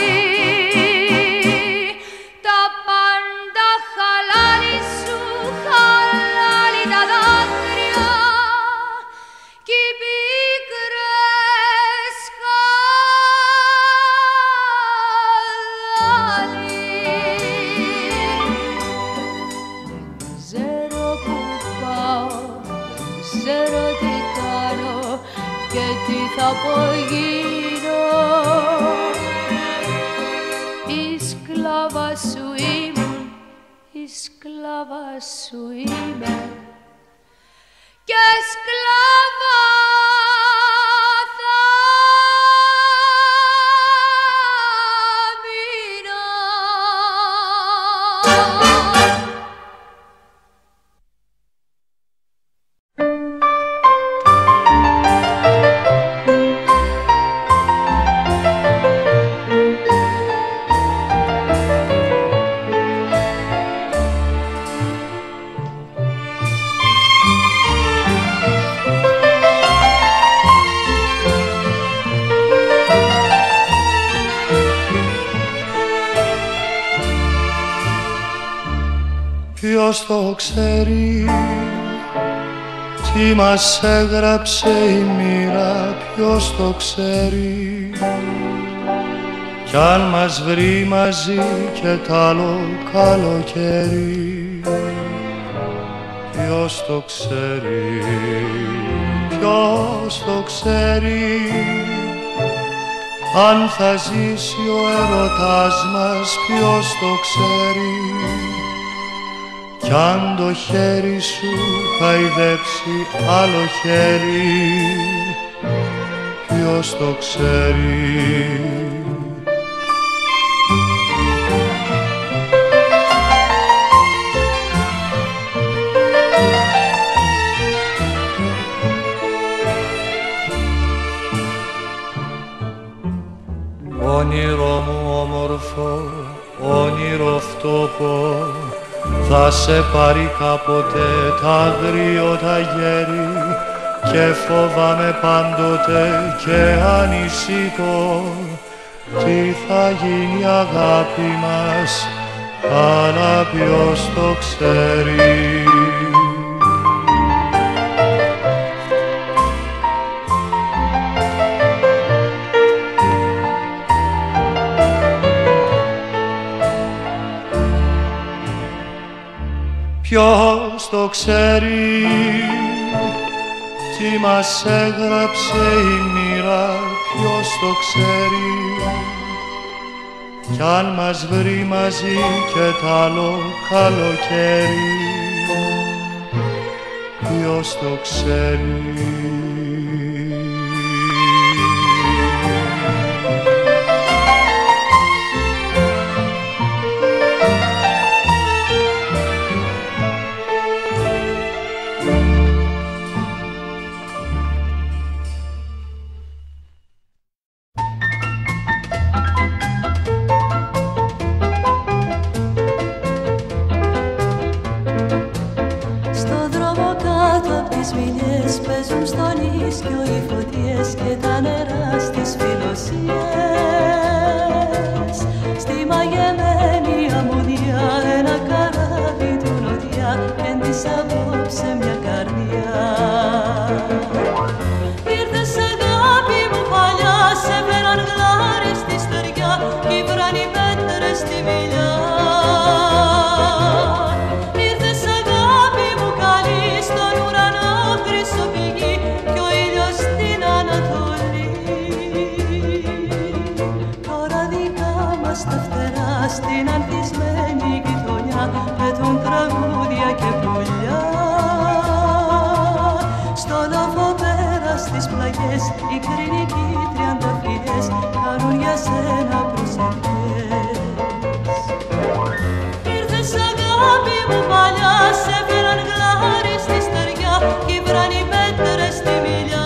S11: θα πω γίνω. Η σκλάβα σου ήμουν, η σκλάβα σου είμαι και σκλάβα θα μείνω.
S2: Ποιος το ξέρει, τι μας έγραψε η μοίρα, ποιος το ξέρει. Κι αν μας βρει μαζί και τ' άλλο καλοκαίρι, ποιος το ξέρει, ποιος το ξέρει. Αν θα ζήσει ο έρωτας μας, ποιος το ξέρει. Κι αν το χέρι σου χαϊδέψει άλλο χέρι, ποιος το ξέρει. Όνειρο μου όμορφο, όνειρο φτωχό, θα σε πάρει κάποτε τ' άγριο ταγέρι και φοβάμαι πάντοτε και ανησυχώ τι θα γίνει η αγάπη μας, αλλά ποιος το ξέρει. Ποιος το ξέρει, τι μας έγραψε η μοίρα, ποιος το ξέρει. κι αν μας βρει μαζί και τ' άλλο καλοκαίρι, ποιος το ξέρει.
S1: Παίζουν στον ίσκιο οι φωτιές και τα νερά στις φιλοσιές. Στη μαγεμένη αμμουδιά ένα καράβι του νοτιά εν της απόψε μια καρδιά. Ήρθες αγάπη μου παλιά, σε φέραν γλάρι στη στεριά κι ήβραν οι πέτρες στη μιλιά. Στην ανθισμένη γειτονιά πετούν τραγούδια και πουλιά. Στο λόφο πέρα στις πλαγιές οι κρινικοί τριανταφυλιές κάνουν για σένα προσευχές. Ήρθες αγάπη μου παλιά, σε φέραν γλάρι στη στεριά κι ήβραν οι πέτρες στη μιλιά.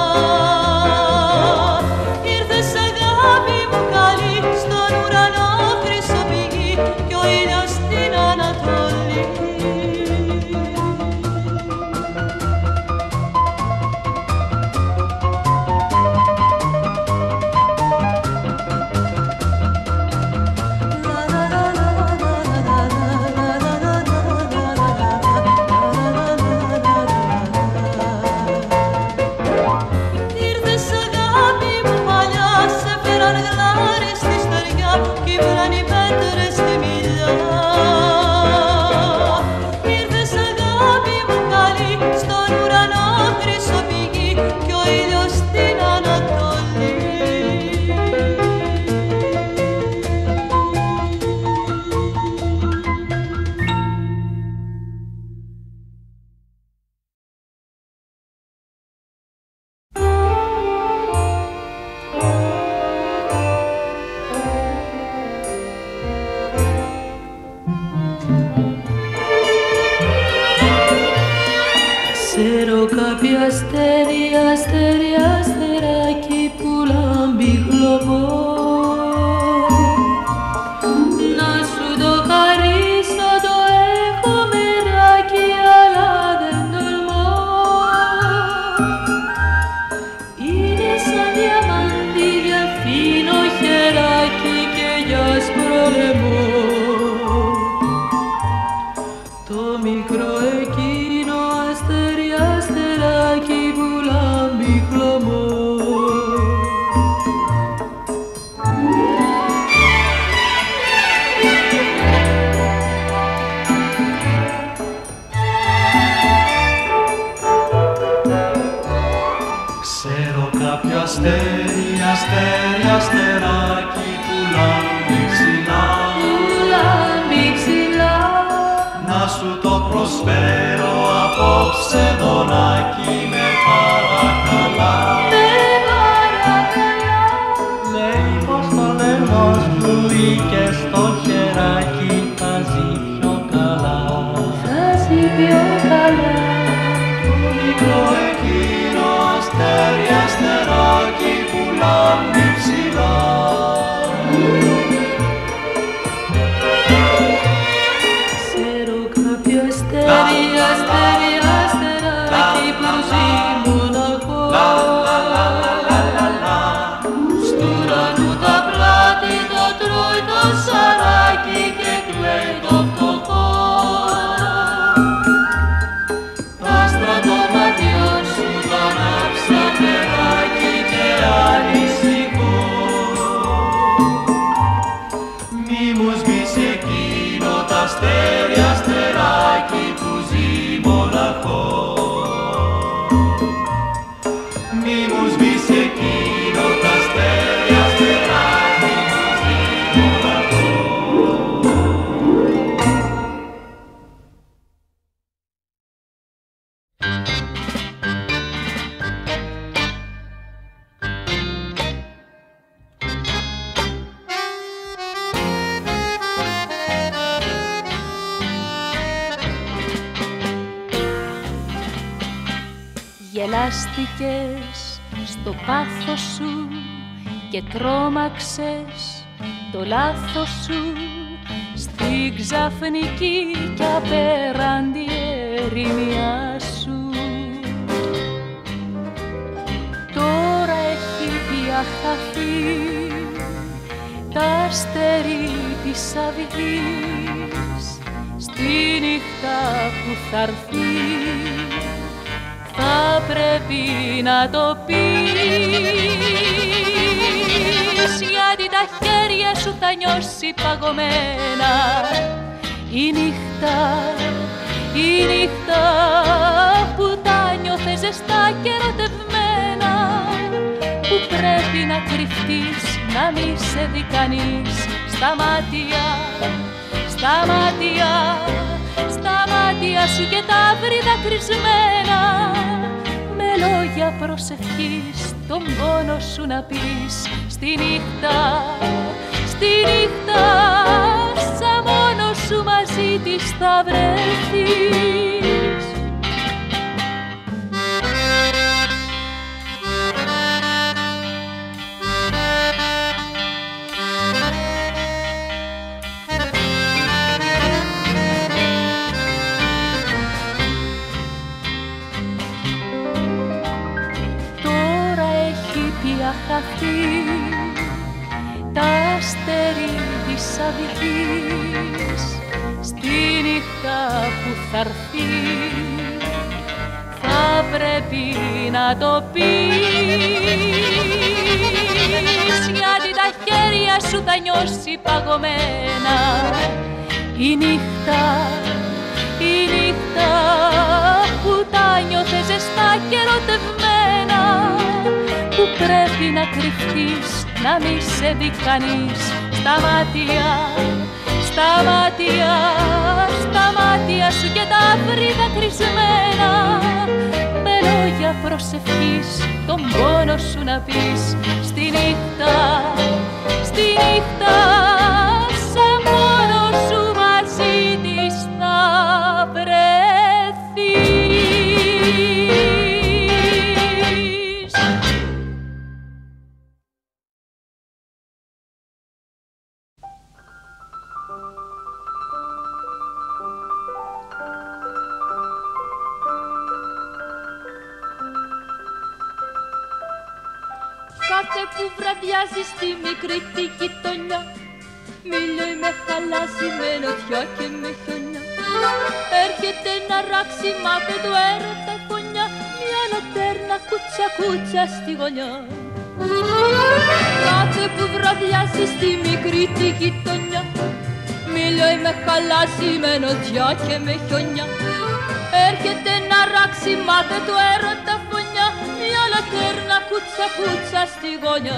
S1: Ήρθες αγάπη μου καλή, στον ουρανό κι ο ήλιος στην Ανατολή. Ήρθες αγάπη μου παλιά, σε φέραν γλάρι στη στεριά κι ήβραν οι πέτρες στη μιλιά. Ήρθες αγάπη μου καλή, στον ουρανό χρυσοπηγή κι ο ήλιος στην Ανατολή. Ξέρω κάποια αστέρι, αστέρι, αστεράκι που λάμπει χλωμό. Να σου το χαρίσω, το έχω μεράκι, αλλά δεν τολμώ. Είναι σαν διαμάντι, για φίνο χεράκι και για άσπρο λαιμό. Το μικρό εκείνο αστέρι, αστεράκι που λάμπει χλωμό.
S7: Ξέρω κάποιο αστέρι, αστέρι, αστεράκι που λάμπει ψηλά. Να σου το προσφέρω απόψε δωράκι, με παρακαλά. Λέει πως το λαιμό σου ή και στο χεράκι θα ζει πιο καλά. Το μικρό εκείνο αστέρι, αστεράκι που λάμπει ψηλά.
S1: Αστέρι, αστέρι, αστεράκι που ζει μοναχό. Στου ουρανού τα πλάτη το τρώει το σαράκι και κλαίει το φτωχό.
S11: Γελάστηκες στο πάθος σου και τρόμαξες το λάθος σου στην ξαφνική και απέραντη ερημιά σου. Τώρα έχει πια χαθεί τα αστέρι της αυγής στη νύχτα που θα έρθει. Θα πρέπει να το πεις, γιατί τα χέρια σου θα νιώσει παγωμένα. Η νύχτα που τα νιώθες ζεστά και ερωτευμένα, που πρέπει να κρυφτείς, να μη σε δει κανείς. Στα μάτια σου και τα βρει δακρυσμένα, με λόγια προσευχής τον πόνο σου να πεις. Στη νύχτα, σαν μόνος σου μαζί της θα βρεθείς. Χαθεί τα αστέρι της αυγής στη νύχτα που θα έρθει. Θα πρέπει να το πεις, γιατί τα χέρια σου θα νιώσει παγωμένα. Η νύχτα που τα νιώθες ζεστά και ερωτευμένα, που πρέπει να κρυφτείς, να μη σε δει κανείς. Στα μάτια σου και τα βρει δακρυσμένα, με λόγια προσευχής τον πόνο σου να πεις. Στη νύχτα, σαν μόνος σου μαζί της θα βρεθείς.
S12: Κάθε που βραδιάζει στη μικρή τη γειτονιά, μήλιο με χαλασμένο δυο και με χιονιά, έρχεται να ράξει μάθε του έρωτα φωνιά, μια λατέρνα κούτσα κούτσα στη γωνιά. Κάθε που βραδιάζει στη μικρή τη γειτονιά, μήλιο με χαλασμένο δυο και με χιονιά, έρχεται να ράξει μάθε του έρωτα φωνιά, μια λατέρνα κούτσα κούτσα στη γωνιά.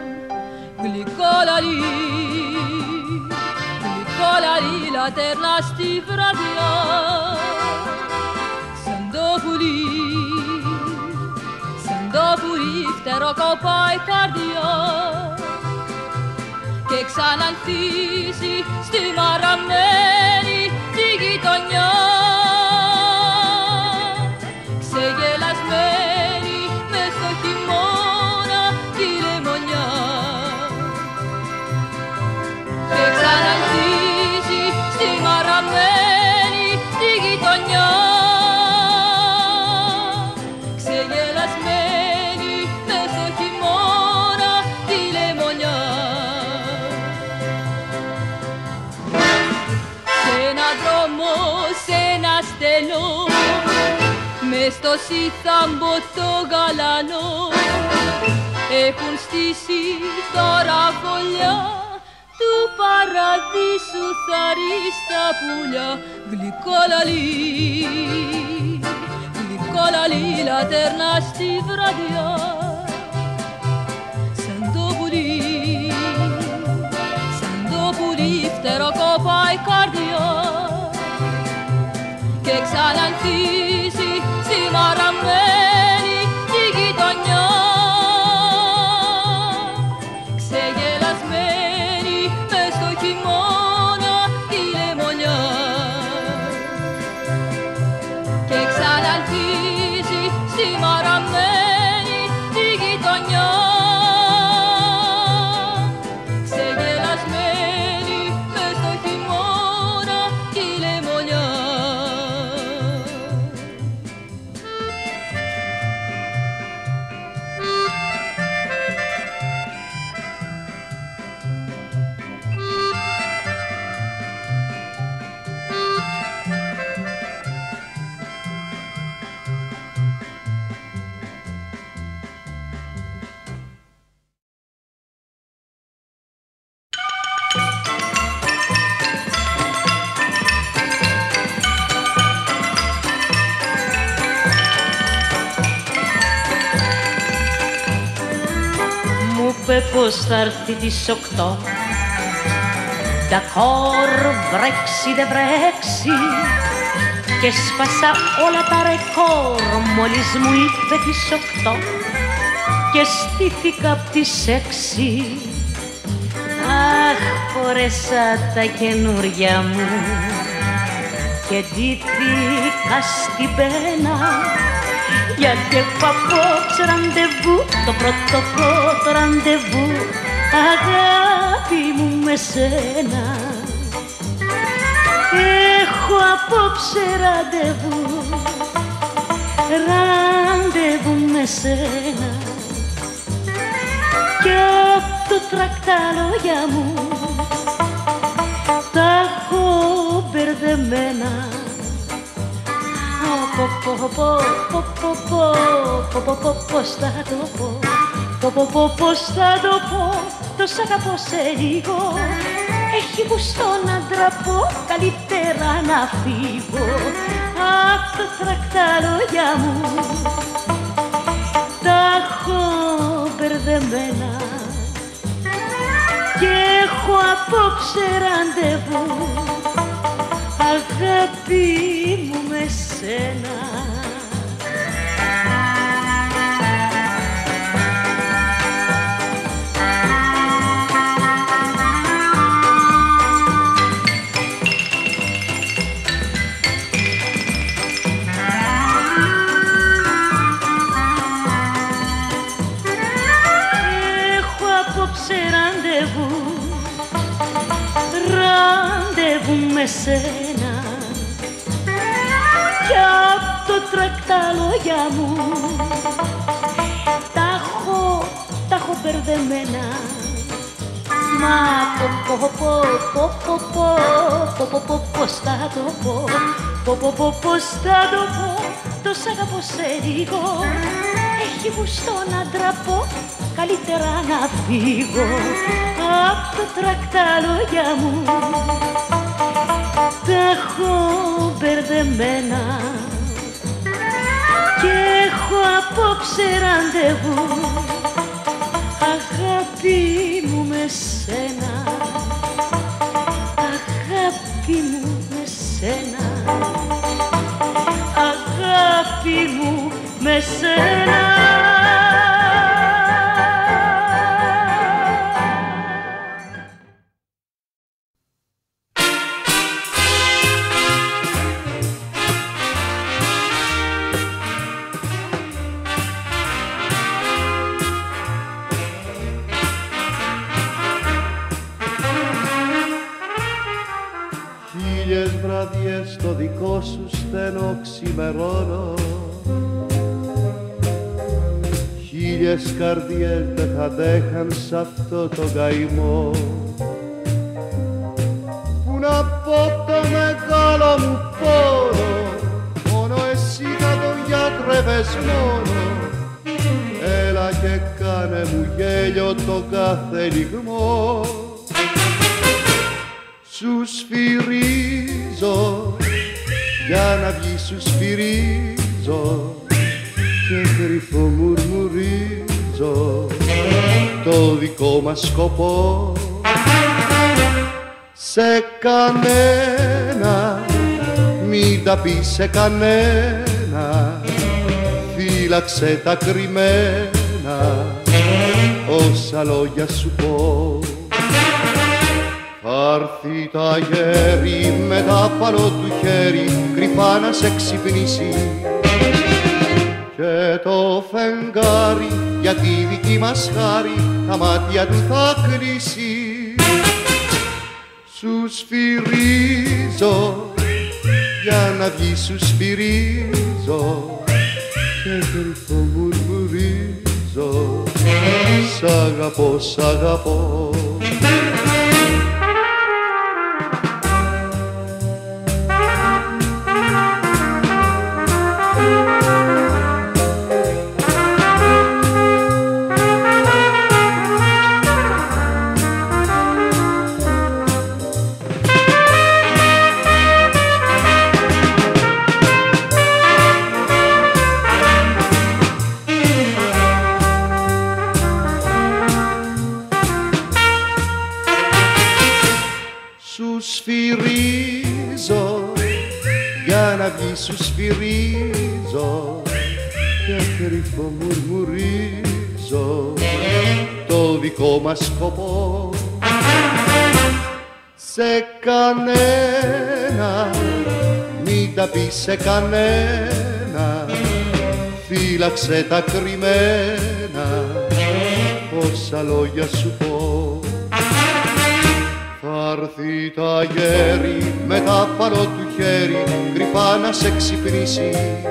S12: Γλυκόλαλη λατέρνα στη βραδιά, σαν το πουλί φτερό κοπάει καρδιά, και ξανανθίζει στη μαραμένη τη γειτονιά, ξεγελασμένη μες στο χειμώνα τη λεμονιά, και ξανανθίζει στη μαραμένη τη γειτονιά, ξεγελασμένη μες στο χειμώνα τη λεμονιά. Σ' ένα δρόμο, σ' ένα στενό, μες στο σύθαμπο το γαλανό, έχουν στήσει τώρα φωλιά του παραδείσου θαρίστα πουλιά. Γλυκόλαλη λατέρνα στη βραδιά, σαν το πουλί φτερό κοπάει καρδιά, και ξανανθίζει στη μαραμένη τη γειτονιά, ξεγελασμένη μες στο χειμώνα τη λεμονιά, και ξανανθίζει στη μαραμένη
S13: είπε πως θα έρθει τις 8. Ντακόρ, βρέξει δε βρέξει, και σπάσα όλα τα ρεκόρ μόλις μου είπε τις 8 και στήθηκα απ' τις 6. Αχ, φορέσα τα καινούρια μου και ντύθηκα στην πένα, γιατί έχω απόψε ραντεβού, το πρώτο ραντεβού, αγάπη μου με σένα. Έχω απόψε ραντεβού με σένα, κι απ' το τρακ τα λόγια μου τα έχω μπερδεμένα. Πώς θα το πω, πώς θα το πω, το σ' αγαπώ σε λίγο. Έχει γουστό να ντραπώ, καλύτερα να φύγω. Απ' το τρακ τα λόγια μου τα έχω μπερδεμένα και έχω απόψε ραντεβού, αγάπη μου με σένα. Ραντεβού με σένα, κι απ' το τρακ τα λόγια μου τα έχω μπερδεμένα. Μα πώς θα το πω, το σ' αγαπώ σε λίγο. Έχει γουστό να ντραπώ, καλύτερα να φύγω. Απ' το τρακ τα λόγια μου τα έχω μπερδεμένα και έχω απόψε ραντεβού, αγάπη μου με σένα, αγάπη μου με σένα, αγάπη μου με σένα.
S2: Χίλιες βραδιές στο δικό σου στενό ξημερώνω, χίλιες καρδιές δεν θα αντέχαν σ' αυτό το καημό. Πού να πω το μεγάλο μου πόνο, μόνο εσύ θα τον γιατρεύες μόνο. Έλα και κάνε μου γέλιο το κάθε λιγμό. Σου σφυρίζω, για να βγει σου σφυρίζω και κρυφό μουρμουρίζω το δικό μας σκοπό. Σε κανένα, μην τα πεις σε κανένα, φύλαξε τα κρυμμένα όσα λόγια σου πω. Θα έρθει το αγέρι με τα πάνω του χέρι κρυφά να σε ξυπνήσει, και το φεγγάρι για τη δική μας χάρη τα μάτια του θα κλείσει. Σου σφυρίζω, για να βγει σου σφυρίζω και κρυφό μουρμουρίζω, σ' αγαπώ, σ' αγαπώ. για να βγει σου σφυρίζω και κρυφό μουρμουρίζω το δικό μας σκοπό. Σε κανένα, μην τα πεις σε κανένα, φύλαξε τα κρυμμένα, πόσα λόγια σου πω. Θα έρθει το αγέρι με τα πάνω του χέρι, κρυφά να σε ξυπνήσει,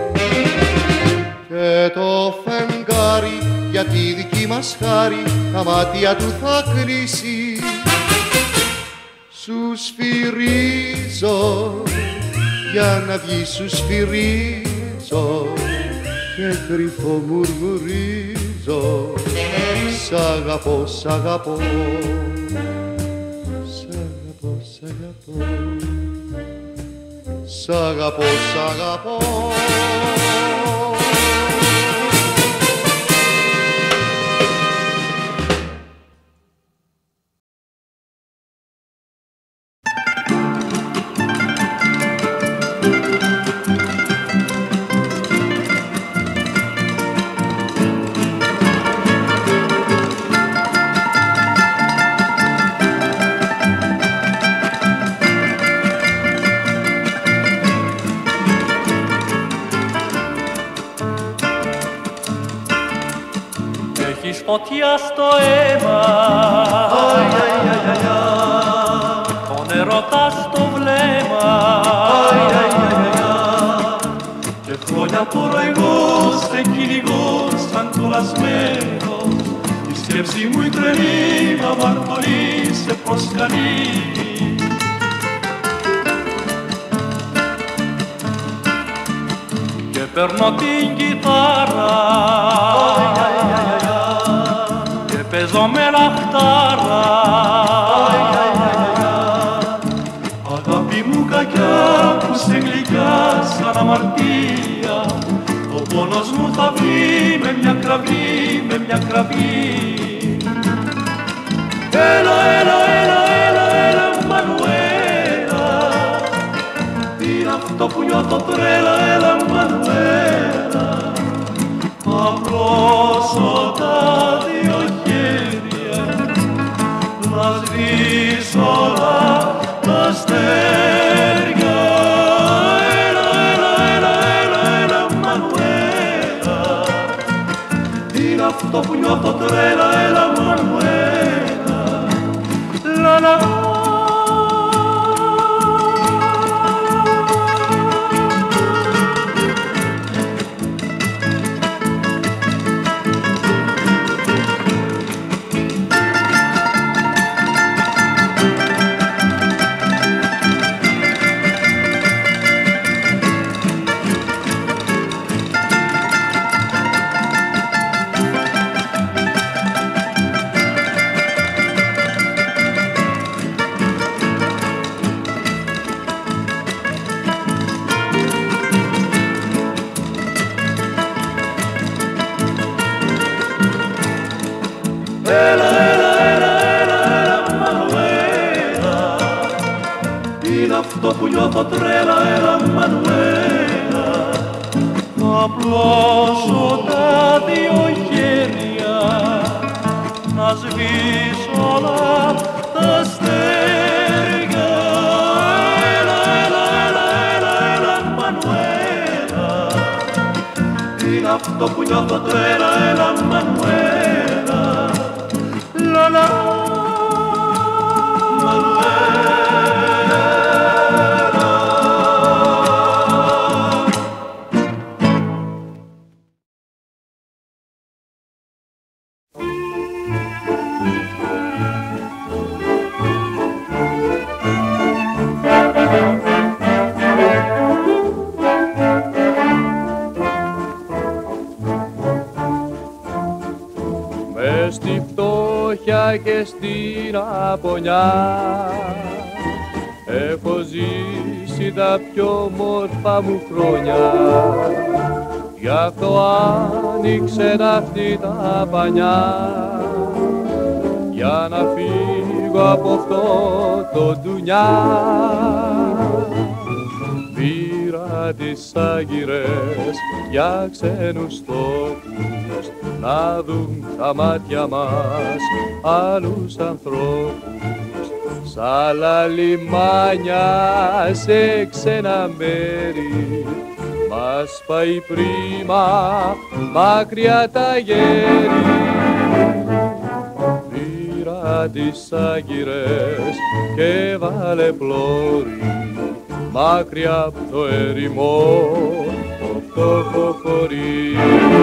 S2: και το φεγγάρι για τη δική μας χάρη τα μάτια του θα κλείσει. Σου σφυρίζω για να βγει, σου σφυρίζω και κρυφό μουρμουρίζω, σ' αγαπώ, σ' αγαπώ, σ' αγαπώ, σ' αγαπώ, σ' αγαπώ, σ' αγαπώ.
S3: Φωτιά στο αίμα, τον ερώτα στο βλέμμα, και χρόνια τώρα εγώ σε κυνηγώ σαν κολλασμένος, η σκέψη μου η τρελή να μαρτωλεί σε προσκαλεί. Και παίρνω την κιθάρα και παίζω με λαχτάρα, αγάπη μου κακιά που σε γλυκιά σαν αμαρτία, ο πόνος μου θα βγει με μια κραυγή, με μια κραυγή. Έλα, έλα, έλα, έλα, έλα, Μανουέλα, είναι αυτό που νιώθω τρέλα, έλα, Μανουέλα, απλώσω τα δυο χέρια, να σβήσω όλα τα αστέρια. Έλα, έλα, έλα, έλα, έλα, Μανουέλα, είναι αυτό που νιώθω τρέλα, έλα, Μανουέλα, λα, λα. που νιώθω τρέλα, έλα Μανουέλα, να πλώσω τα δύο χέρια, να σβήσω όλα τα αστέρια. Έλα, έλα, έλα, έλα, έλα Μανουέλα, είναι αυτό που νιώθω τρέλα, έλα Μανουέλα, λα, λα. Και στην απονιά έχω ζήσει τα πιο μόρφα μου χρόνια, γι' αυτό άνοιξε αυτή τα πανιά, για να φύγω από αυτό το ντουνιά. Πήρα
S4: πήρα τις άγκυρες για ξένους τόπους να δουν τα μάτια μας άλλους ανθρώπους. Σ' άλλα λιμάνια, σε ξένα μέρη μας πάει πρίμα μακριά τα γέρη. Πήρα τις άγκυρες και βάλε πλώρη μακριά από το ερημό το φτώχο χωρί.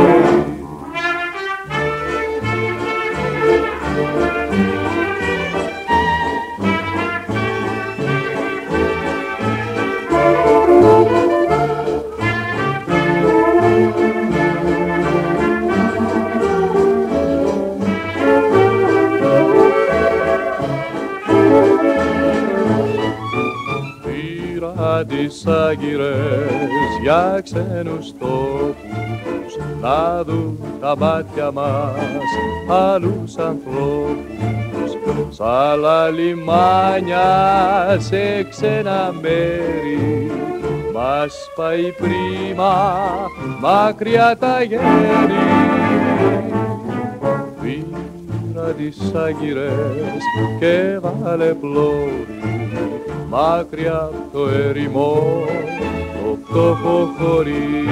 S4: Τις άγκυρες για ξένους τόπους να δουν τα μάτια μας άλλους ανθρώπους. Σ' άλλα λιμάνια, σε ξένα μέρη μας πάει πρίμα μακριά τα γέρη. Πήρα τις άγκυρες και βάλε πλώρη μακριά από το ερημό το φτώχο χωρί.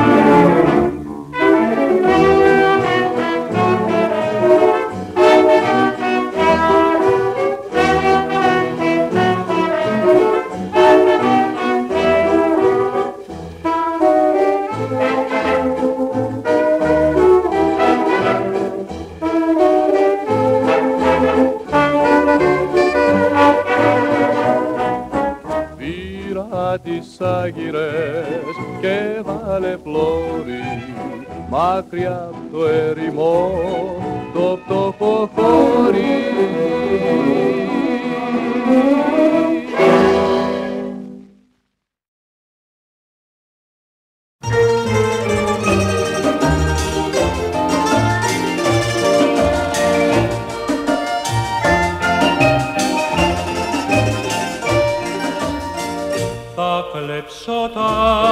S4: Τις άγκυρες και βάλε πλώρη μακριά από το ερημό το φτώχο χωρί.
S3: Κλέψω τα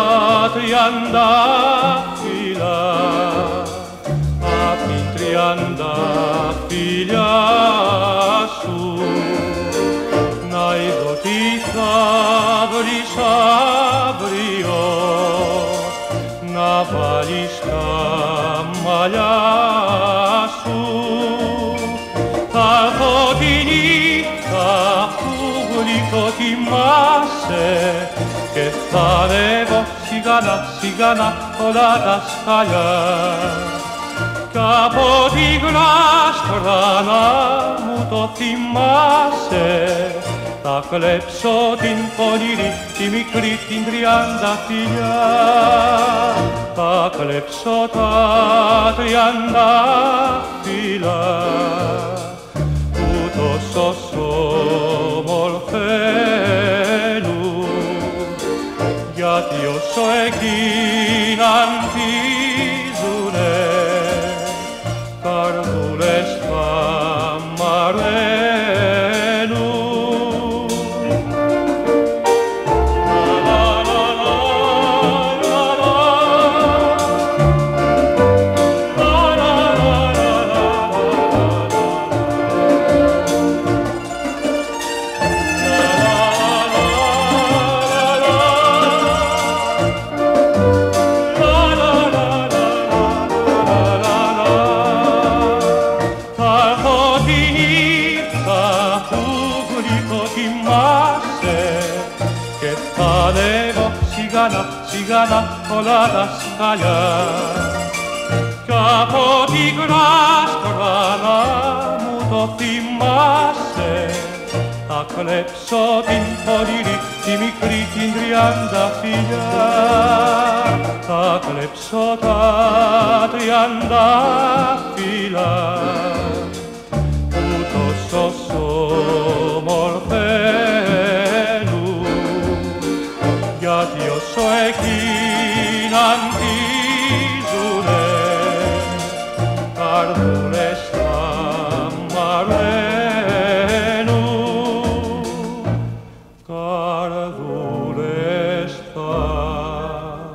S3: τριαντάφυλλα απ' την τριαντάφυλλα σου, να είδω τι θα βρεις αύριο να βάλεις τα μαλλιά σου. Θα έρθω τη νύχτα που γλυκό κοιμάσαι και θα ανέβω σιγανά σιγανά όλα τα σκαλιά, κι από τη γλάστρα να μου το θυμάσαι θα κλέψω την πονηρή, τη μικρή την τριανταφυλλιά. Θα κλέψω τα τριανταφυλλά που τόσο ομορφαίνουν, γιατί όσο εκείνα αντίζουνε καρδούλες θα μ' αραίνουν. Σιγανά όλα τα σκαλιά, κι από τη γλάστρα να μου το θυμάσαι θα κλέψω την πονηρή, τη μικρή την τριανταφυλλιά. Θα κλέψω τα τριανταφυλλά που τόσο ομορφαίνουν, γιατί όσο εκείνα αντίζουνε καρδούλες θα μ' αραίνουν, καρδούλες θα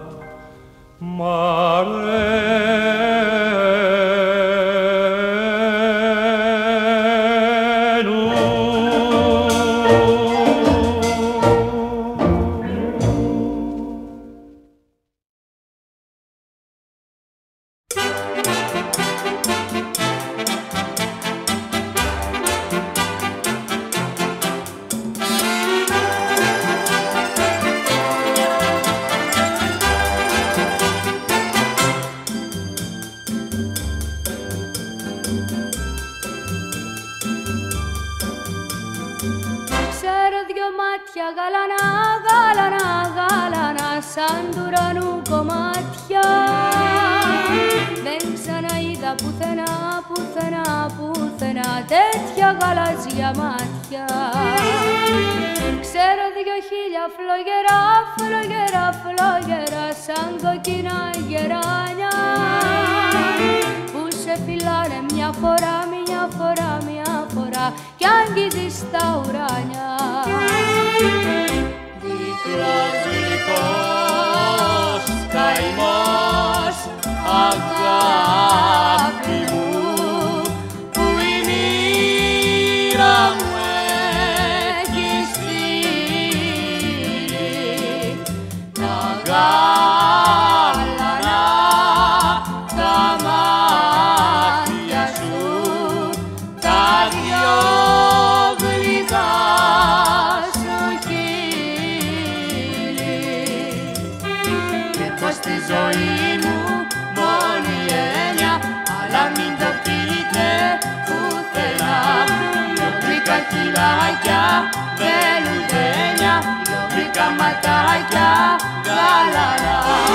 S14: γαλανά, γαλανά, γαλανά σαν του ουρανού κομμάτια. Δεν ξαναείδα πουθενά, πουθενά, πουθενά τέτοια γαλάζια μάτια. Ξέρω 2.000 φλογερά, φλογερά, φλογερά σαν κοκκινά γεράνια που σε φυλάνε μια φορά, μια φορά, μια φορά κι αγγίζεις τα ουράνια.
S7: Δίχλος γλυκός καημός αγάπη μου που η μοίρα μου έχει στείλει τα γάλανα τα μάτια σου τα δυο γλυκά σου χείλη και πως στη ζωή μου μόνη έννοια αλλά μην το πείτε πουθενά δυο γλυκά χειλάκια βελουδένια δυο γλυκά ματάκια γαλανά.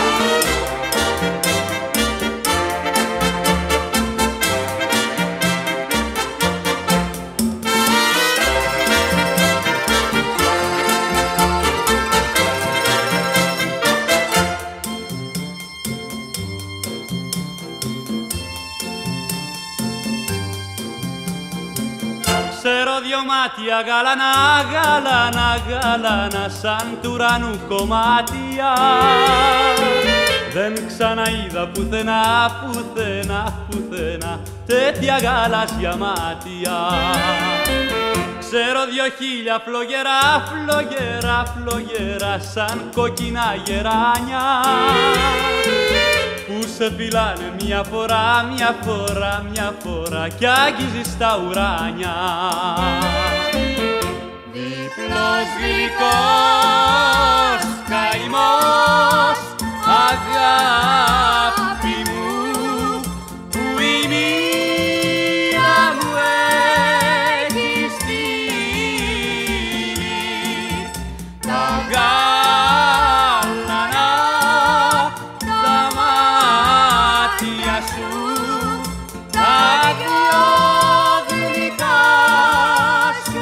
S7: Ξέρω δυο μάτια γαλανά, γαλανά, γαλανά σαν του ουρανού κομμάτια. Δεν ξαναείδα πουθενά, πουθενά, πουθενά τέτοια γαλάζια μάτια. Ξέρω 2.000 φλογερά, φλογερά, φλογερά σαν κοκκινά γεράνια που σε φυλάνε μια φορά, μια φορά, μια φορά κι αγγίζεις τα ουράνια. Δίπλος γλυκός καημός αγάπη μου που η μοίρα μου έχει στείλει τα γάλανα τα μάτια σου τα δυο γλυκά σου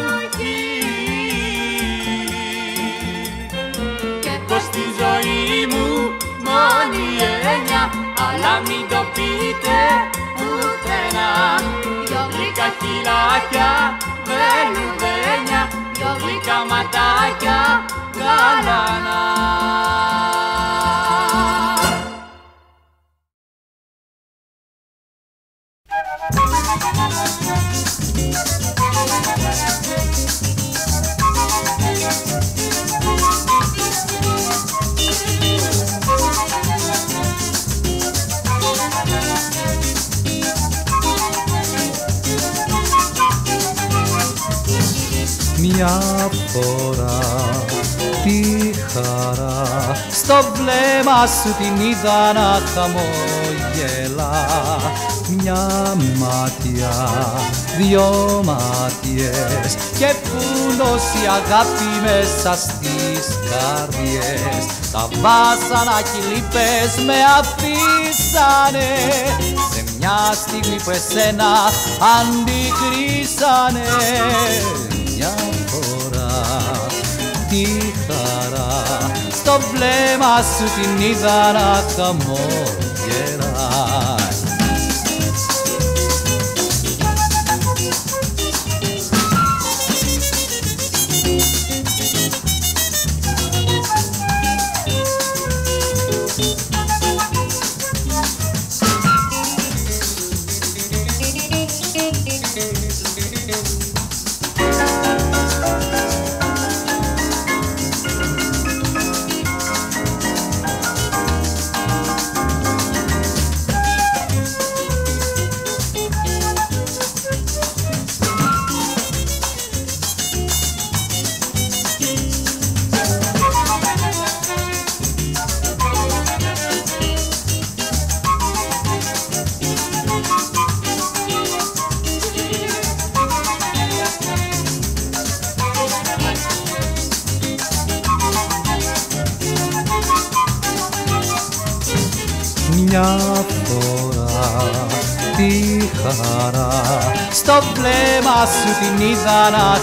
S7: χείλη και πως στη ζωή μου μόνη έννοια αλλά μην το πείτε πουθενά δυο γλυκά χειλάκια βελουδένια δυο γλυκά ματάκια γαλανά.
S15: Μια φορά τη χαρά στο βλέμμα σου την είδα να χαμογελά. Μια μάτια, δυο μάτιες και φούντος η αγάπη μέσα στις καρδιές. Τα βάσανα κι οι λύπες με αφήσανε σε μια στιγμή που εσένα αντικρίσανε. Μια φορά τη χαρά στο βλέμμα σου την είδα να χαμογελάει. μια φορά τη χαρά στο βλέμμα σου την είδα να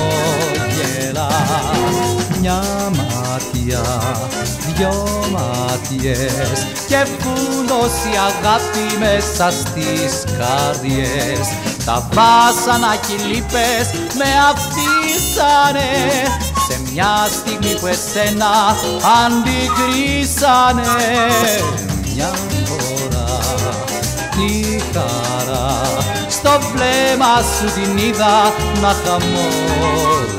S15: χαμογελάς. Μια ματιά, δυο ματιές και βούλωσε η αγάπη μέσα στις καρδιές. Τα βάσανα και οι λύπες με αφήσανε σε μια στιγμή που εσένα αντικρίσανε. Μια φορά τη χαρά στο βλέμμα σου την είδα να χαμογελάς.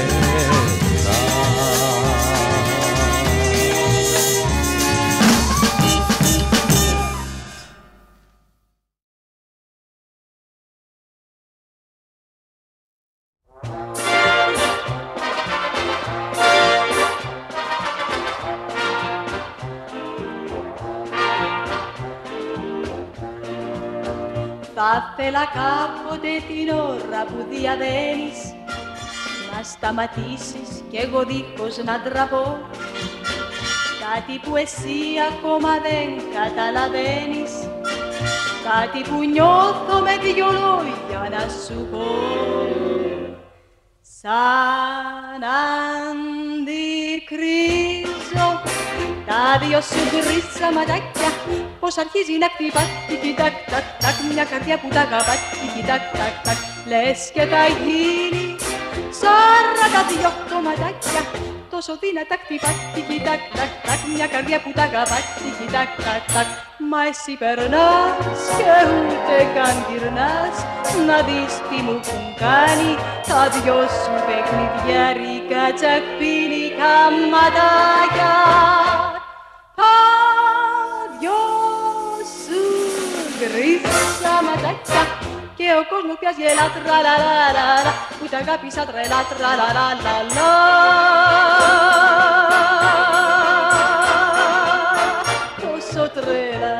S8: Θα θέλα κάποτε την ώρα που διαδένεις να σταματήσεις κι εγώ δίχως να ντραπώ κάτι που εσύ ακόμα δεν καταλαβαίνεις, κάτι που νιώθω με δυο λόγια να σου πω. Σαν αντικρίζω τα δυο σου γκρίζα ματάκια πως αρχίζει να χτυπά τικ-τακ, τακ-τακ, μια καρδιά που τα αγαπά τικ-τακ, τακ-τακ, λες και θα γίνει 42 κομματάκια τόσο δυνατά χτυπά τικ-τακ, τακ-τακ, μια καρδιά που τα αγαπά τικ-τακ, τακ-τακ. Μα εσύ περνάς και ούτε καν γυρνάς να δεις τι μου έχουν κάνει τα δυο σου παιχνιδιάρικα τσακπίνικα ματάκια. Τα δυο σου γκρίζα ματάκια και ο κόσμος πια γελά τραλαλαλαλα που τα αγάπησα τρελά τραλαλαλαλα. Τόσο τρέλα.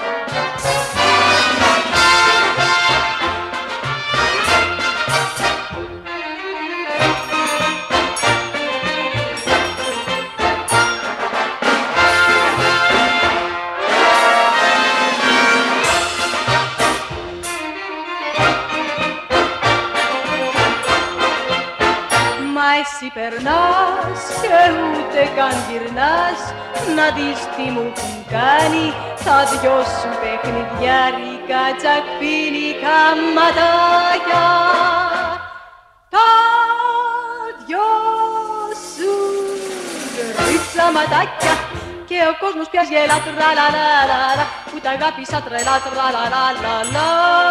S8: Εσύ περνάς και ούτε καν γυρνάς να δεις τι μου έχουν κάνει τα δυο σου παιχνιδιάρικα τσακπίνικα ματάκια. Τα δυο σου γκρίζα ματάκια και ο κόσμος πια γελά τραλαλαλαλα που τα αγάπησα τρελά τραλαλαλαλα.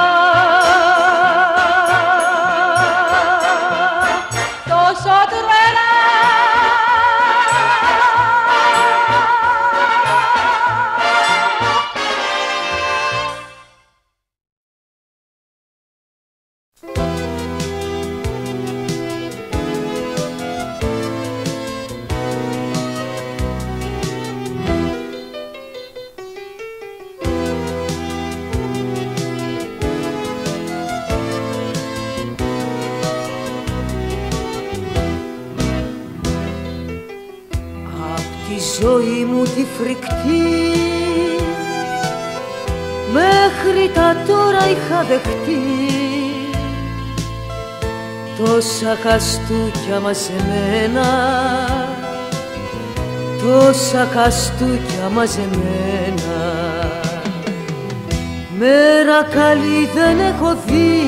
S8: Τόσο τρελά.
S6: Ζωή μου τη φρικτή μέχρι τα τώρα είχα δεχτεί τόσα χαστούκια μαζεμένα, τόσα χαστούκια μαζεμένα. Μέρα καλή δεν έχω δει,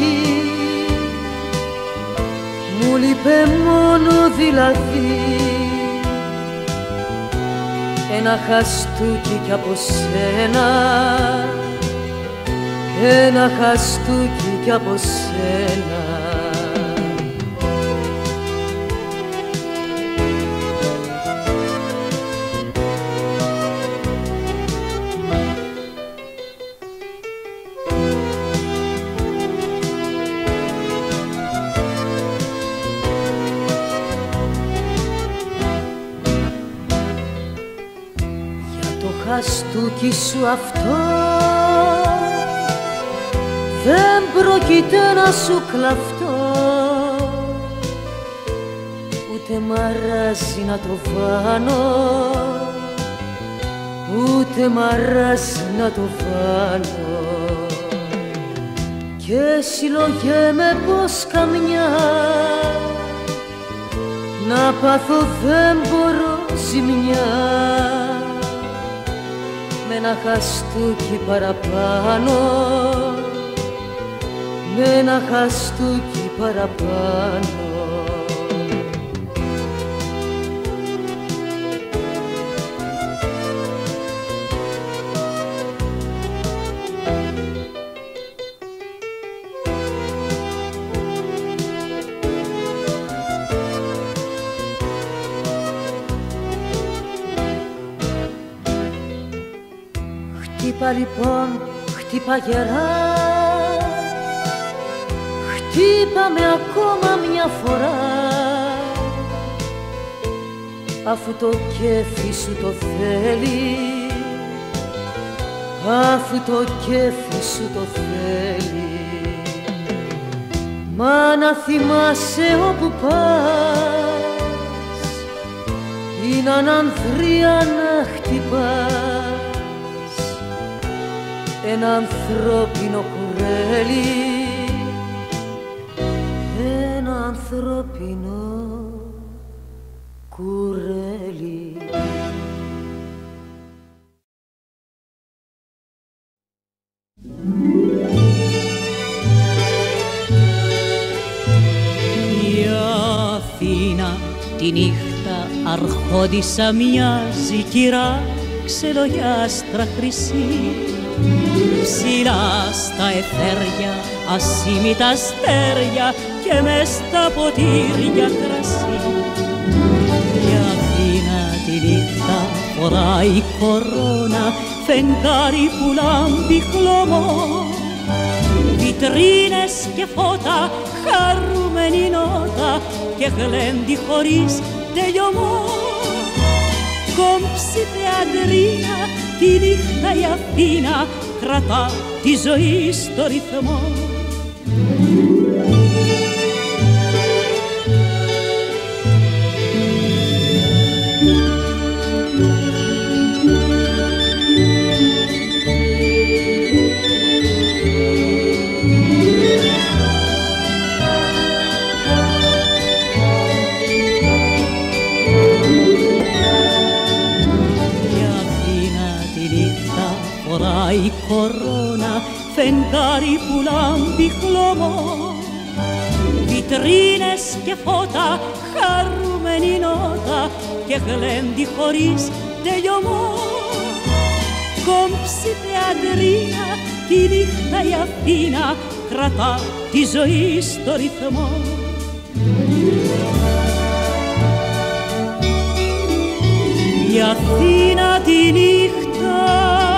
S6: μου λείπε μόνο δηλαδή ένα χαστούκι κι από σένα, ένα χαστούκι κι από σένα. Χαστούκι σου αυτό δεν πρόκειται να σου κλαφτώ, ούτε μ' αράζει να το βάνω, ούτε μ' να το βάλω και συλλογέμαι πως καμιά να πάθω δεν μπορώ ζημιά με ένα χαστούκι παραπάνω, με ένα χαστούκι παραπάνω. Χτύπα λοιπόν, χτύπα γερά, χτύπα με ακόμα μια φορά, αφού το κέφι σου το θέλει, αφού το κέφι σου το θέλει. Μα να θυμάσαι όπου πας, είναι ανανδρεία να χτυπάς ένα ανθρώπινο κουρέλι, ένα ανθρώπινο κουρέλι.
S16: Η Αθήνα τη νύχτα αρχόντισσα μοιάζει κυρά ξελογιάστρα χρυσή, ψηλά στα αιθέρια ασήμητα αστέρια και μες στα ποτήρια κρασί. Η Αθήνα τη νύχτα φοράει κορώνα, φεγγάρι που λάμπει χλωμό, βιτρίνες και φώτα, χαρούμενη νότα και γλέντι χωρίς τελειωμό. Κόμψη θεατρίνα, τη νύχτα η Αθήνα κρατά τη ζωή στο ρυθμό. Φοράει κορώνα, φεγγάρι που λάμπει χλωμό, βιτρίνες και φώτα, χαρούμενη νότα και γλέντι χωρίς τελειωμό. Κόμψη θεατρίνα, τη νύχτα η Αθήνα κρατά τη ζωή στο ρυθμό. Η Αθήνα τη νύχτα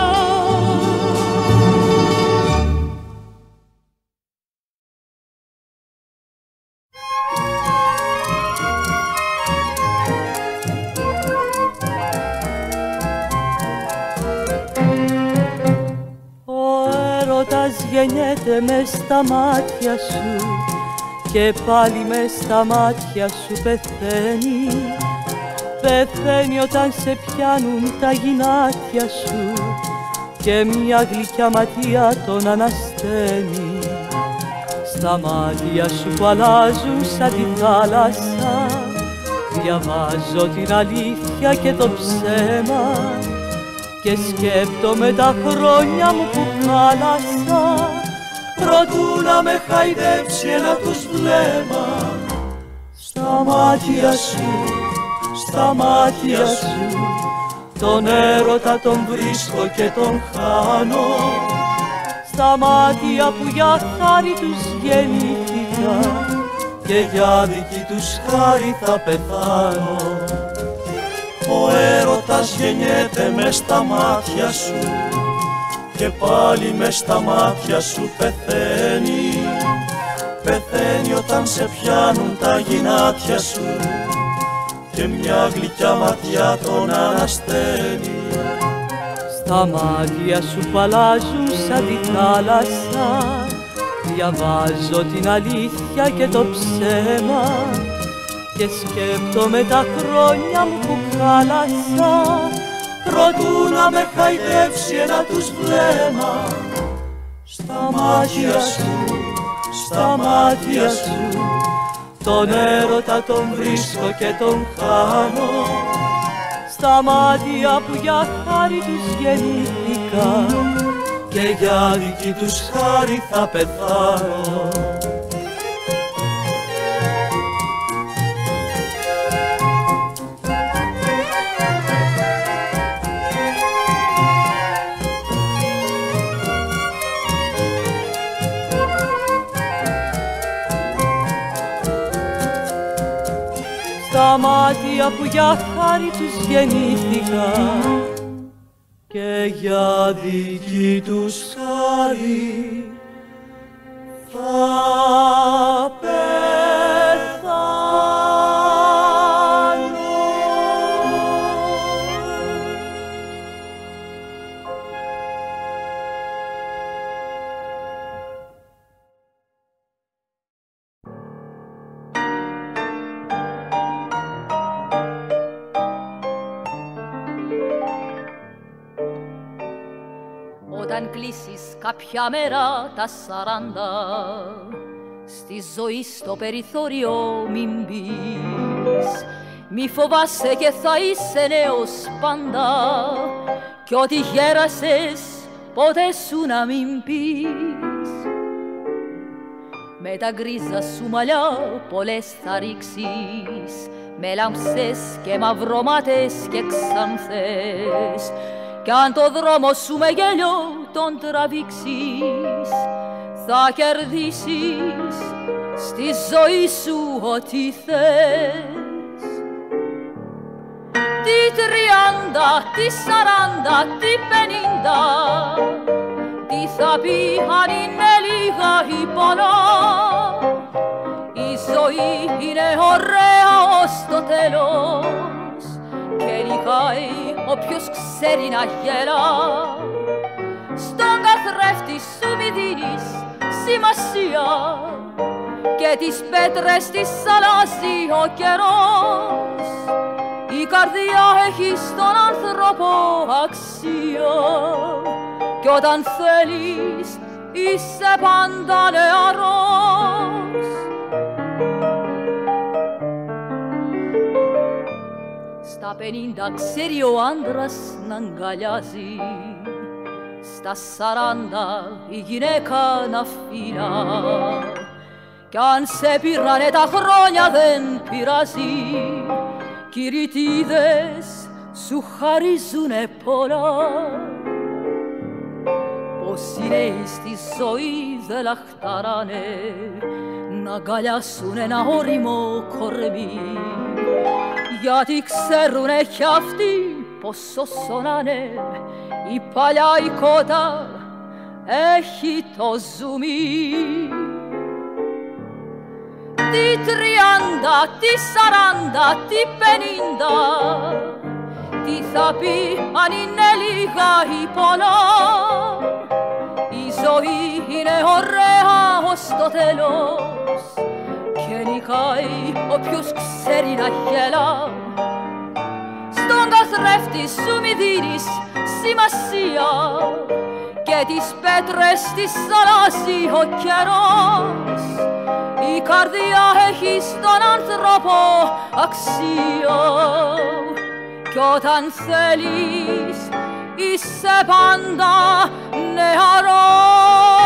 S1: γεννιέται μες στα μάτια σου και πάλι μες στα μάτια σου πεθαίνει. Πεθαίνει όταν σε πιάνουν τα γυνάτια σου και μια γλυκιά ματιά τον ανασταίνει. Στα μάτια σου που αλλάζουν σαν τη θάλασσα διαβάζω την αλήθεια και το ψέμα και σκέπτομαι τα χρόνια μου που χάλασα προτού να με χαϊδέψει ένα τους βλέμμα. Στα μάτια σου, στα μάτια σου τον έρωτα τον βρίσκω και τον χάνω. Στα μάτια που για χάρη τους γεννήθηκα και για δική τους χάρη θα πεθάνω. Ο έρωτας γεννιέται μες στα μάτια σου και πάλι μες στα μάτια σου πεθαίνει. Πεθαίνει όταν σε πιάνουν τα γυνάτια σου και μια γλυκιά ματιά τον ανασταίνει. Στα μάτια σου που αλλάζουν σαν τη θάλασσα διαβάζω την αλήθεια και το ψέμα και σκέπτομαι τα χρόνια μου που χάλασα
S9: προτού να με χαϊδεύσει ένα τους βλέμμα. Στα μάτια σου, στα μάτια σου, τον έρωτα τον βρίσκω και τον χάνω.
S1: Στα μάτια που για χάρη τους γεννήθηκα
S9: και για δική τους χάρη θα πεθάνω.
S1: Στα μάτια που για χάρη τους γεννήθηκα
S9: και για δική τους χάρη θα πεθάνω.
S11: Όταν κλείσεις κάποια μέρα τα 40, στη ζωή στο περιθώριο μην μπεις. Μη φοβάσαι και θα είσαι νέος πάντα, κι ό,τι γέρασες ποτέ σου να μην πεις. Με τα γκρίζα σου μαλλιά πολλές θα ρίξεις, με λάμψες και μαυρομάτες και ξανθές. Κι αν το δρόμο σου με γέλιο τον τραβήξεις, θα κερδίσεις στη ζωή σου ό,τι θες. Τι 30, τι 40, τι 50, τι θα πει αν είναι λίγα ή πολλά. Η ζωή είναι ωραία ως το τέλος και νικάει όποιος ξέρει να γελά. Στον καθρέφτη σου μη δίνεις σημασία και τις πέτρες τις αλλάζει ο καιρός. Η καρδιά έχει στον άνθρωπο αξία κι όταν θέλεις είσαι πάντα νεαρός. Στα 50 ξέρει ο άντρας να αγκαλιάζει, στα 40 η γυναίκα να φύλλα. Κι αν σε πήρανε τα χρόνια δεν πειράζει, κι οι ρητίδες σου χαρίζουνε πολλά. Πως οι νέοι στη ζωή δεν λαχταράνε να αγκαλιάσουν ένα όριμο κορμί, γιατί ξέρουνε κι αυτοί πόσο σωνάνε η παλιά η κότα έχει το ζουμί. Τι 30, τι 40, τι 50, τι θα πει αν είναι λίγα ή πολλά. Η ζωή είναι ωραία ως το τέλος και νικάει όποιος ξέρει να γελά. Στον καθρέφτη σου μη δίνεις σημασία και τις πέτρες τις αλλάζει ο καιρός. Η καρδιά έχει στον άνθρωπο αξία κι όταν θέλεις είσαι πάντα νεαρός.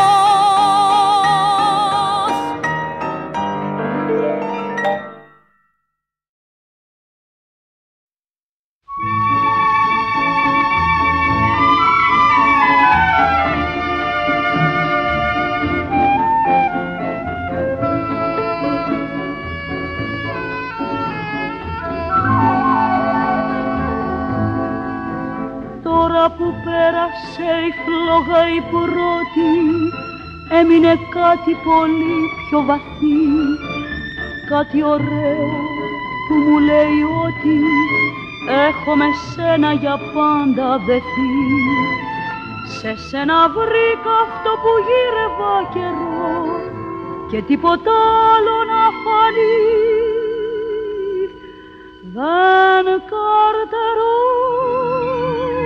S1: Που πέρασε η φλόγα η πρώτη, έμεινε κάτι πολύ πιο βαθύ, κάτι ωραίο που μου λέει ότι έχω με σένα για πάντα δεθεί. Σε σένα βρήκα αυτό που γύρευα καιρό και τίποτα άλλο να φανεί δεν καρτερώ.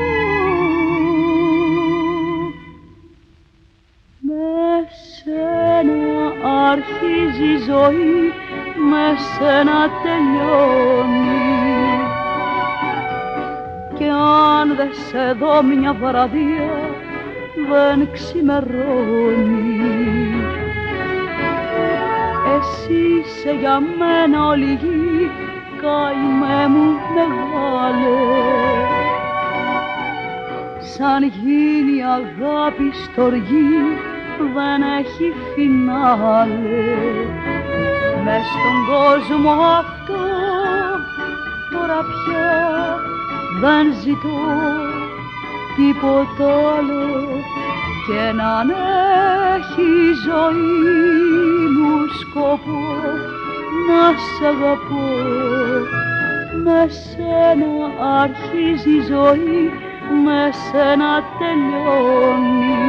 S1: αρχίζει η ζωή, με σένα τελειώνει. Κι αν δεν σε δω μια βραδιά, δεν ξημερώνει. Εσύ είσαι για μένα όλη γη, καημέ μου μεγάλε. Σαν γίνει η αγάπη στοργή, δεν έχει φινάλε. Μες στον κόσμο αυτό τώρα πια δεν ζητώ τίποτα άλλο, και να έχει η ζωή μου σκοπό να σ' αγαπώ. Με σένα αρχίζει η ζωή, με σένα τελειώνει.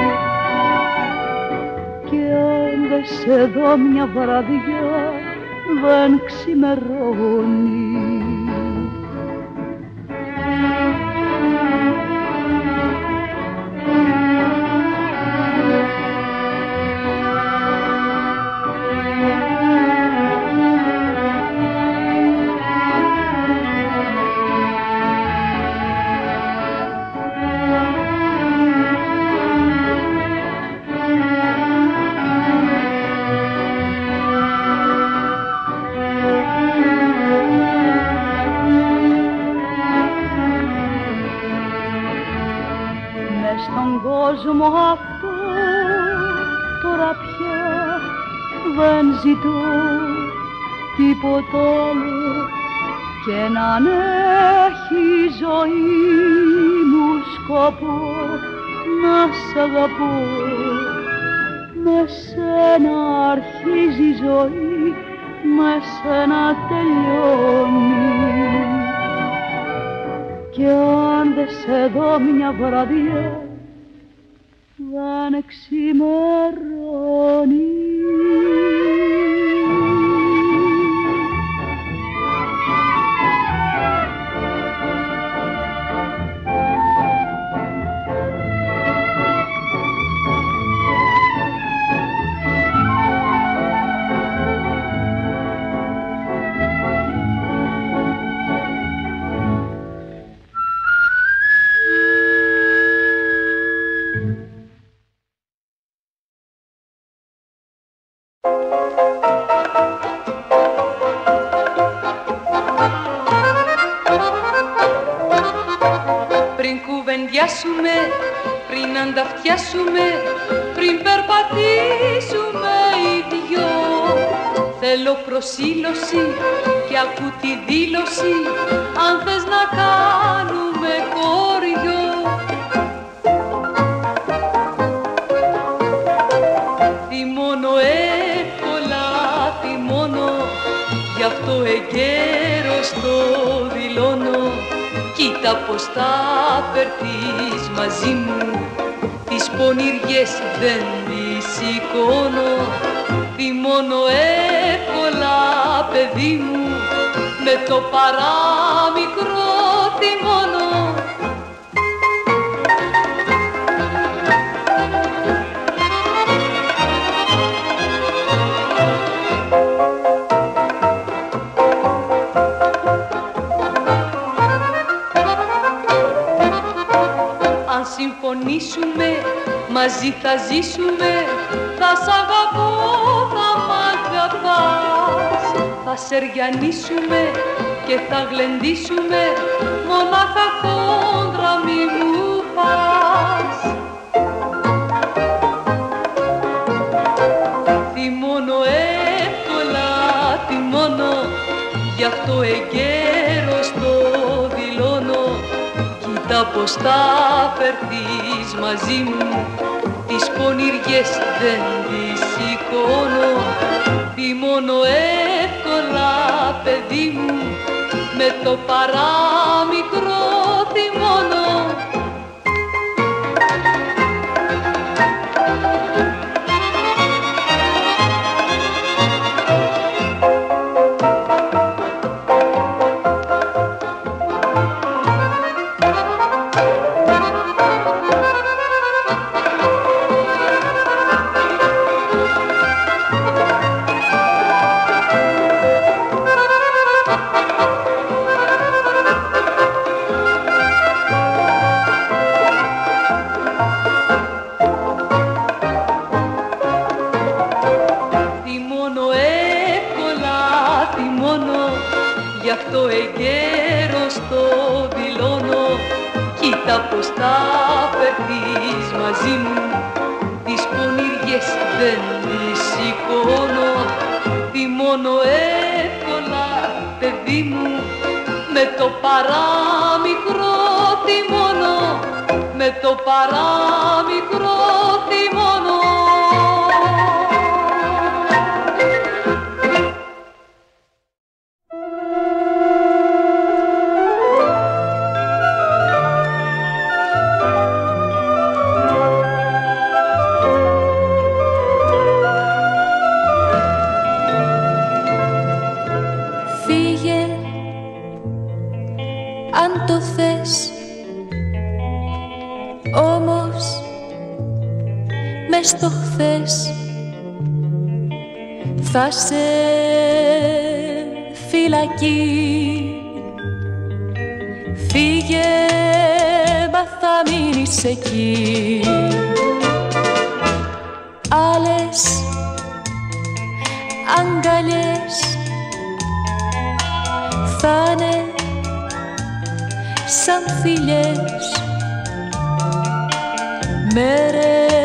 S1: Κι αν δεν σε δω μια βραδιά, δεν ξημερώνει. κόσμο αυτό τώρα πια δεν ζητώ τίποτα άλλο, και να έχει η ζωή μου σκοπό να σ' αγαπώ. Με σένα αρχίζει η ζωή, με σένα τελειώνει. Κι αν δεν σε δω μια βραδιά, δεν ξημερώνει.
S17: Πριν ανταυτιάσουμε, πριν περπατήσουμε οι δυο, θέλω προσήλωση και ακού τη δήλωση, αν θες να κάνουμε χωριό. Θυμώνω εύκολα, θυμώνω, γι' αυτό εγκαίρος το δηλώνω. Κοίτα πως θα φερθείς μαζί μου, τις πονηριές δεν τις σηκώνω. Θυμώνω εύκολα παιδί μου, με το παράμικρο θυμώνω. Συμφωνήσουμε, μαζί θα ζήσουμε, θα σ' αγαπώ, θα μ' αγαπάς. Θα σεριανίσουμε και θα γλεντήσουμε, μονάχα χόντρα μη μου πας. Θυμώνω εύκολα, θυμώνω, γι' αυτό εγκαίρος το δηλώνω. Κοίτα πως θα φερθείς μαζί μου, τις πονηριές δεν τις σηκώνω. Θυμώνω εύκολα παιδί μου, με το παράμικρο θυμώνω. μαζί μου, τις πονηριές δεν τις σηκώνω. Θυμώνω εύκολα, παιδί μου, με το παράμικρο θυμώνω, με το παράμικρο θυμώνω.
S12: Αν το θες, όμως μες στο χθες θα σε φυλακή. Φύγε, μα θα μείνεις εκεί. Άλλες αγκαλιές θα'ναι σαν φιλιές, μέρες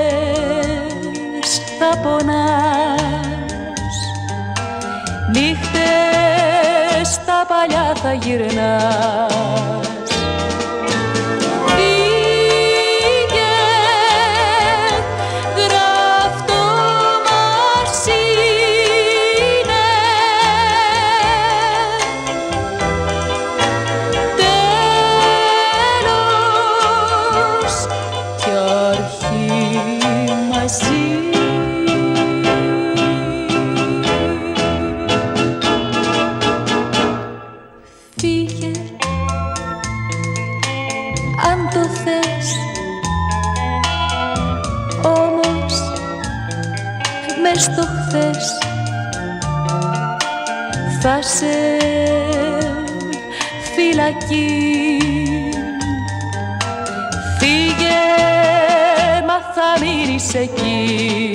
S12: θα πονάς, νύχτες τα παλιά θα γυρνάς. Φύγε, γραφτό μας είναι, κι αρχή μαζί. Φύγε, αν το θες, όμως μες στο χθες θα σε φυλακή. Φύγε, μα θα μείνεις εκεί.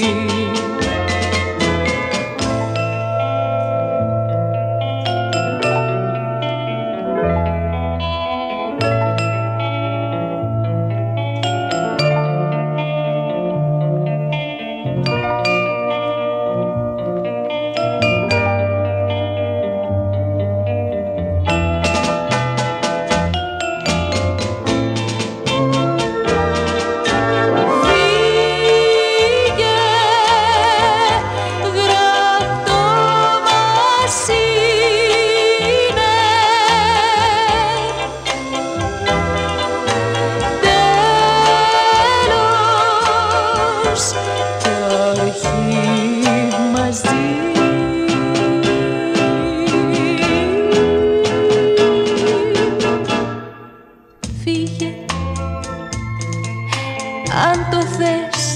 S12: Φύγε, αν το θες,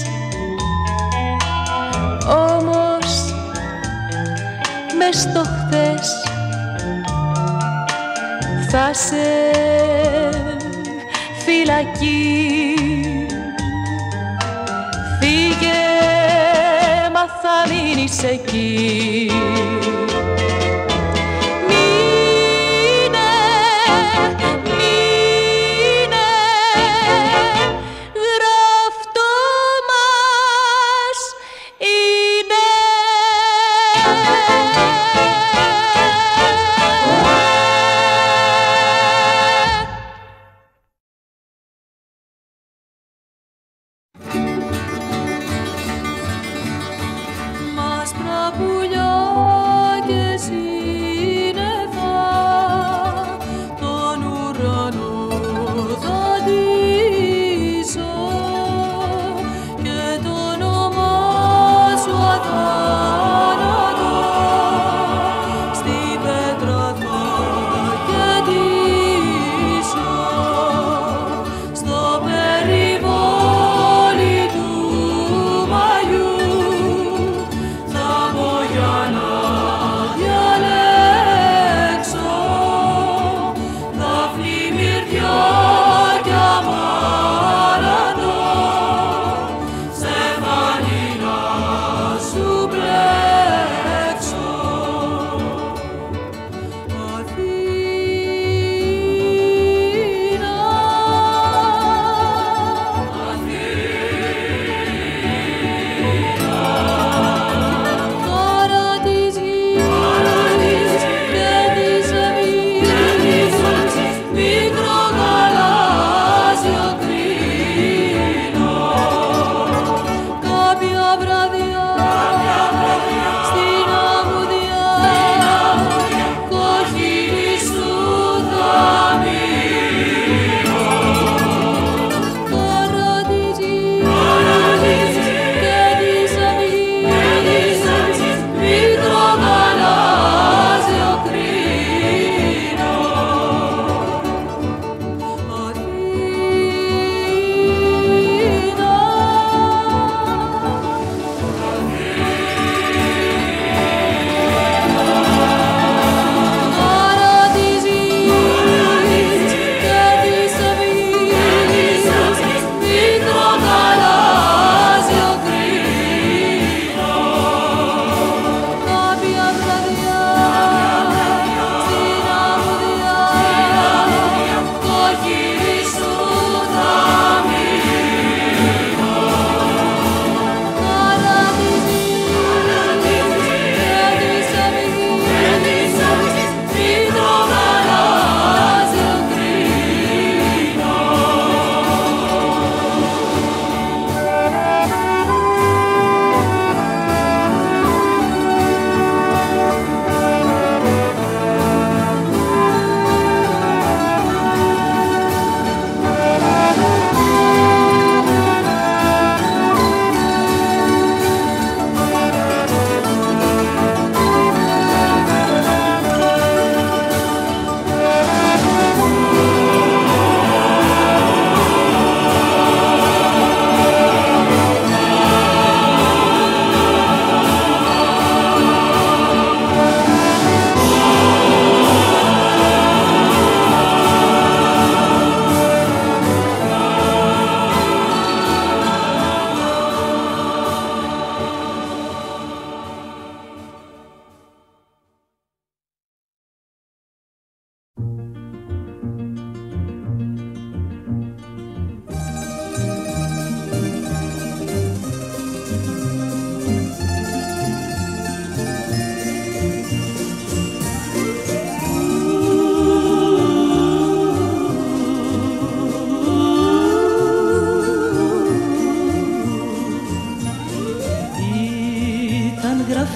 S12: όμως μες στο χθες θα σε φυλακή. Φύγε, μα θα μείνεις εκεί.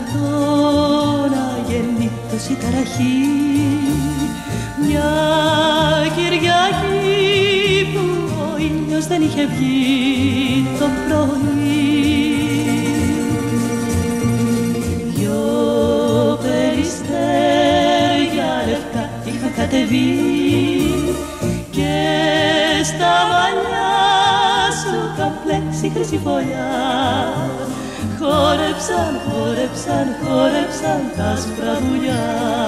S16: γραφτόνα γεννήτως η ταραχή, μια Κυριακή που ο ήλιος δεν είχε βγει το πρωί. Δυο περιστέρια λευκά είχαν κατεβεί και στα μαλλιά σου καμπλέξει χρυσή φωλιά. Χόρεψαν, χόρεψαν, χόρεψαν τα άσπρα δουλειά.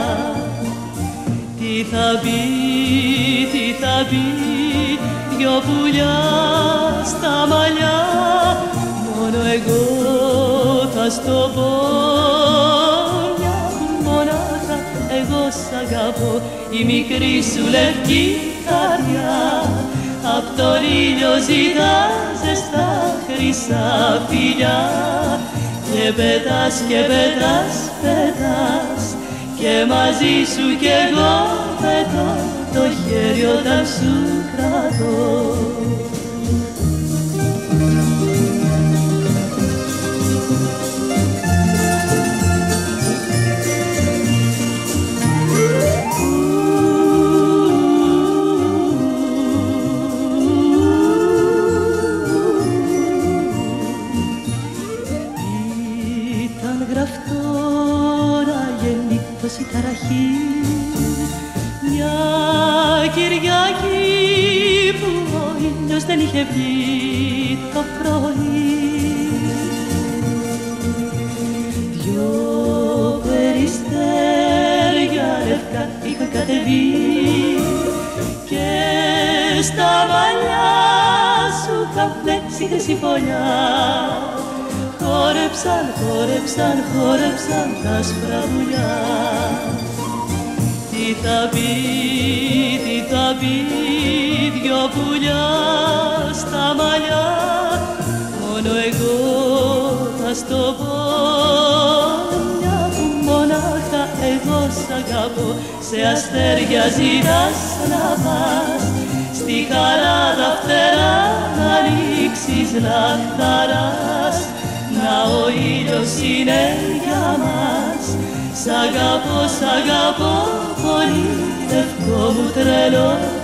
S16: Τι θα μπει, τι θα μπει, δυο πουλιά στα μαλλιά. Μόνο εγώ θα στο πω, μια μονάχα εγώ σ' αγαπώ. Η μικρή σου λευκή καρδιά απ' τον ήλιο ζητά ζεστά χρυσά φιλιά. Και πετάς και πετάς, πετάς και μαζί σου κι εγώ πετώ το χέρι όταν σου κρατώ. Η ταραχή, μια Κυριακή που ο ήλιος δεν είχε βγει το πρωί. Δυο περιστέρια λευκά είχαν κατεβεί και στα μαλλιά σου καμπλέξει χρυσή φωλιά. Χόρεψαν, χόρεψαν, χόρεψαν τα άσπρα δουλειά. Τι θα πει, τι θα πει, δυο πουλιά στα μαλλιά. Μόνο εγώ θα στο πω, μια που μονάχα εγώ σ' αγαπώ. Σε αστέρια ζητάς να πας, στη χαράδα φτερά να ανοίξεις λαχταράς. Να ο ήλιος είναι για μας, σ' αγαπώ πολύ, λευκό μου τρελό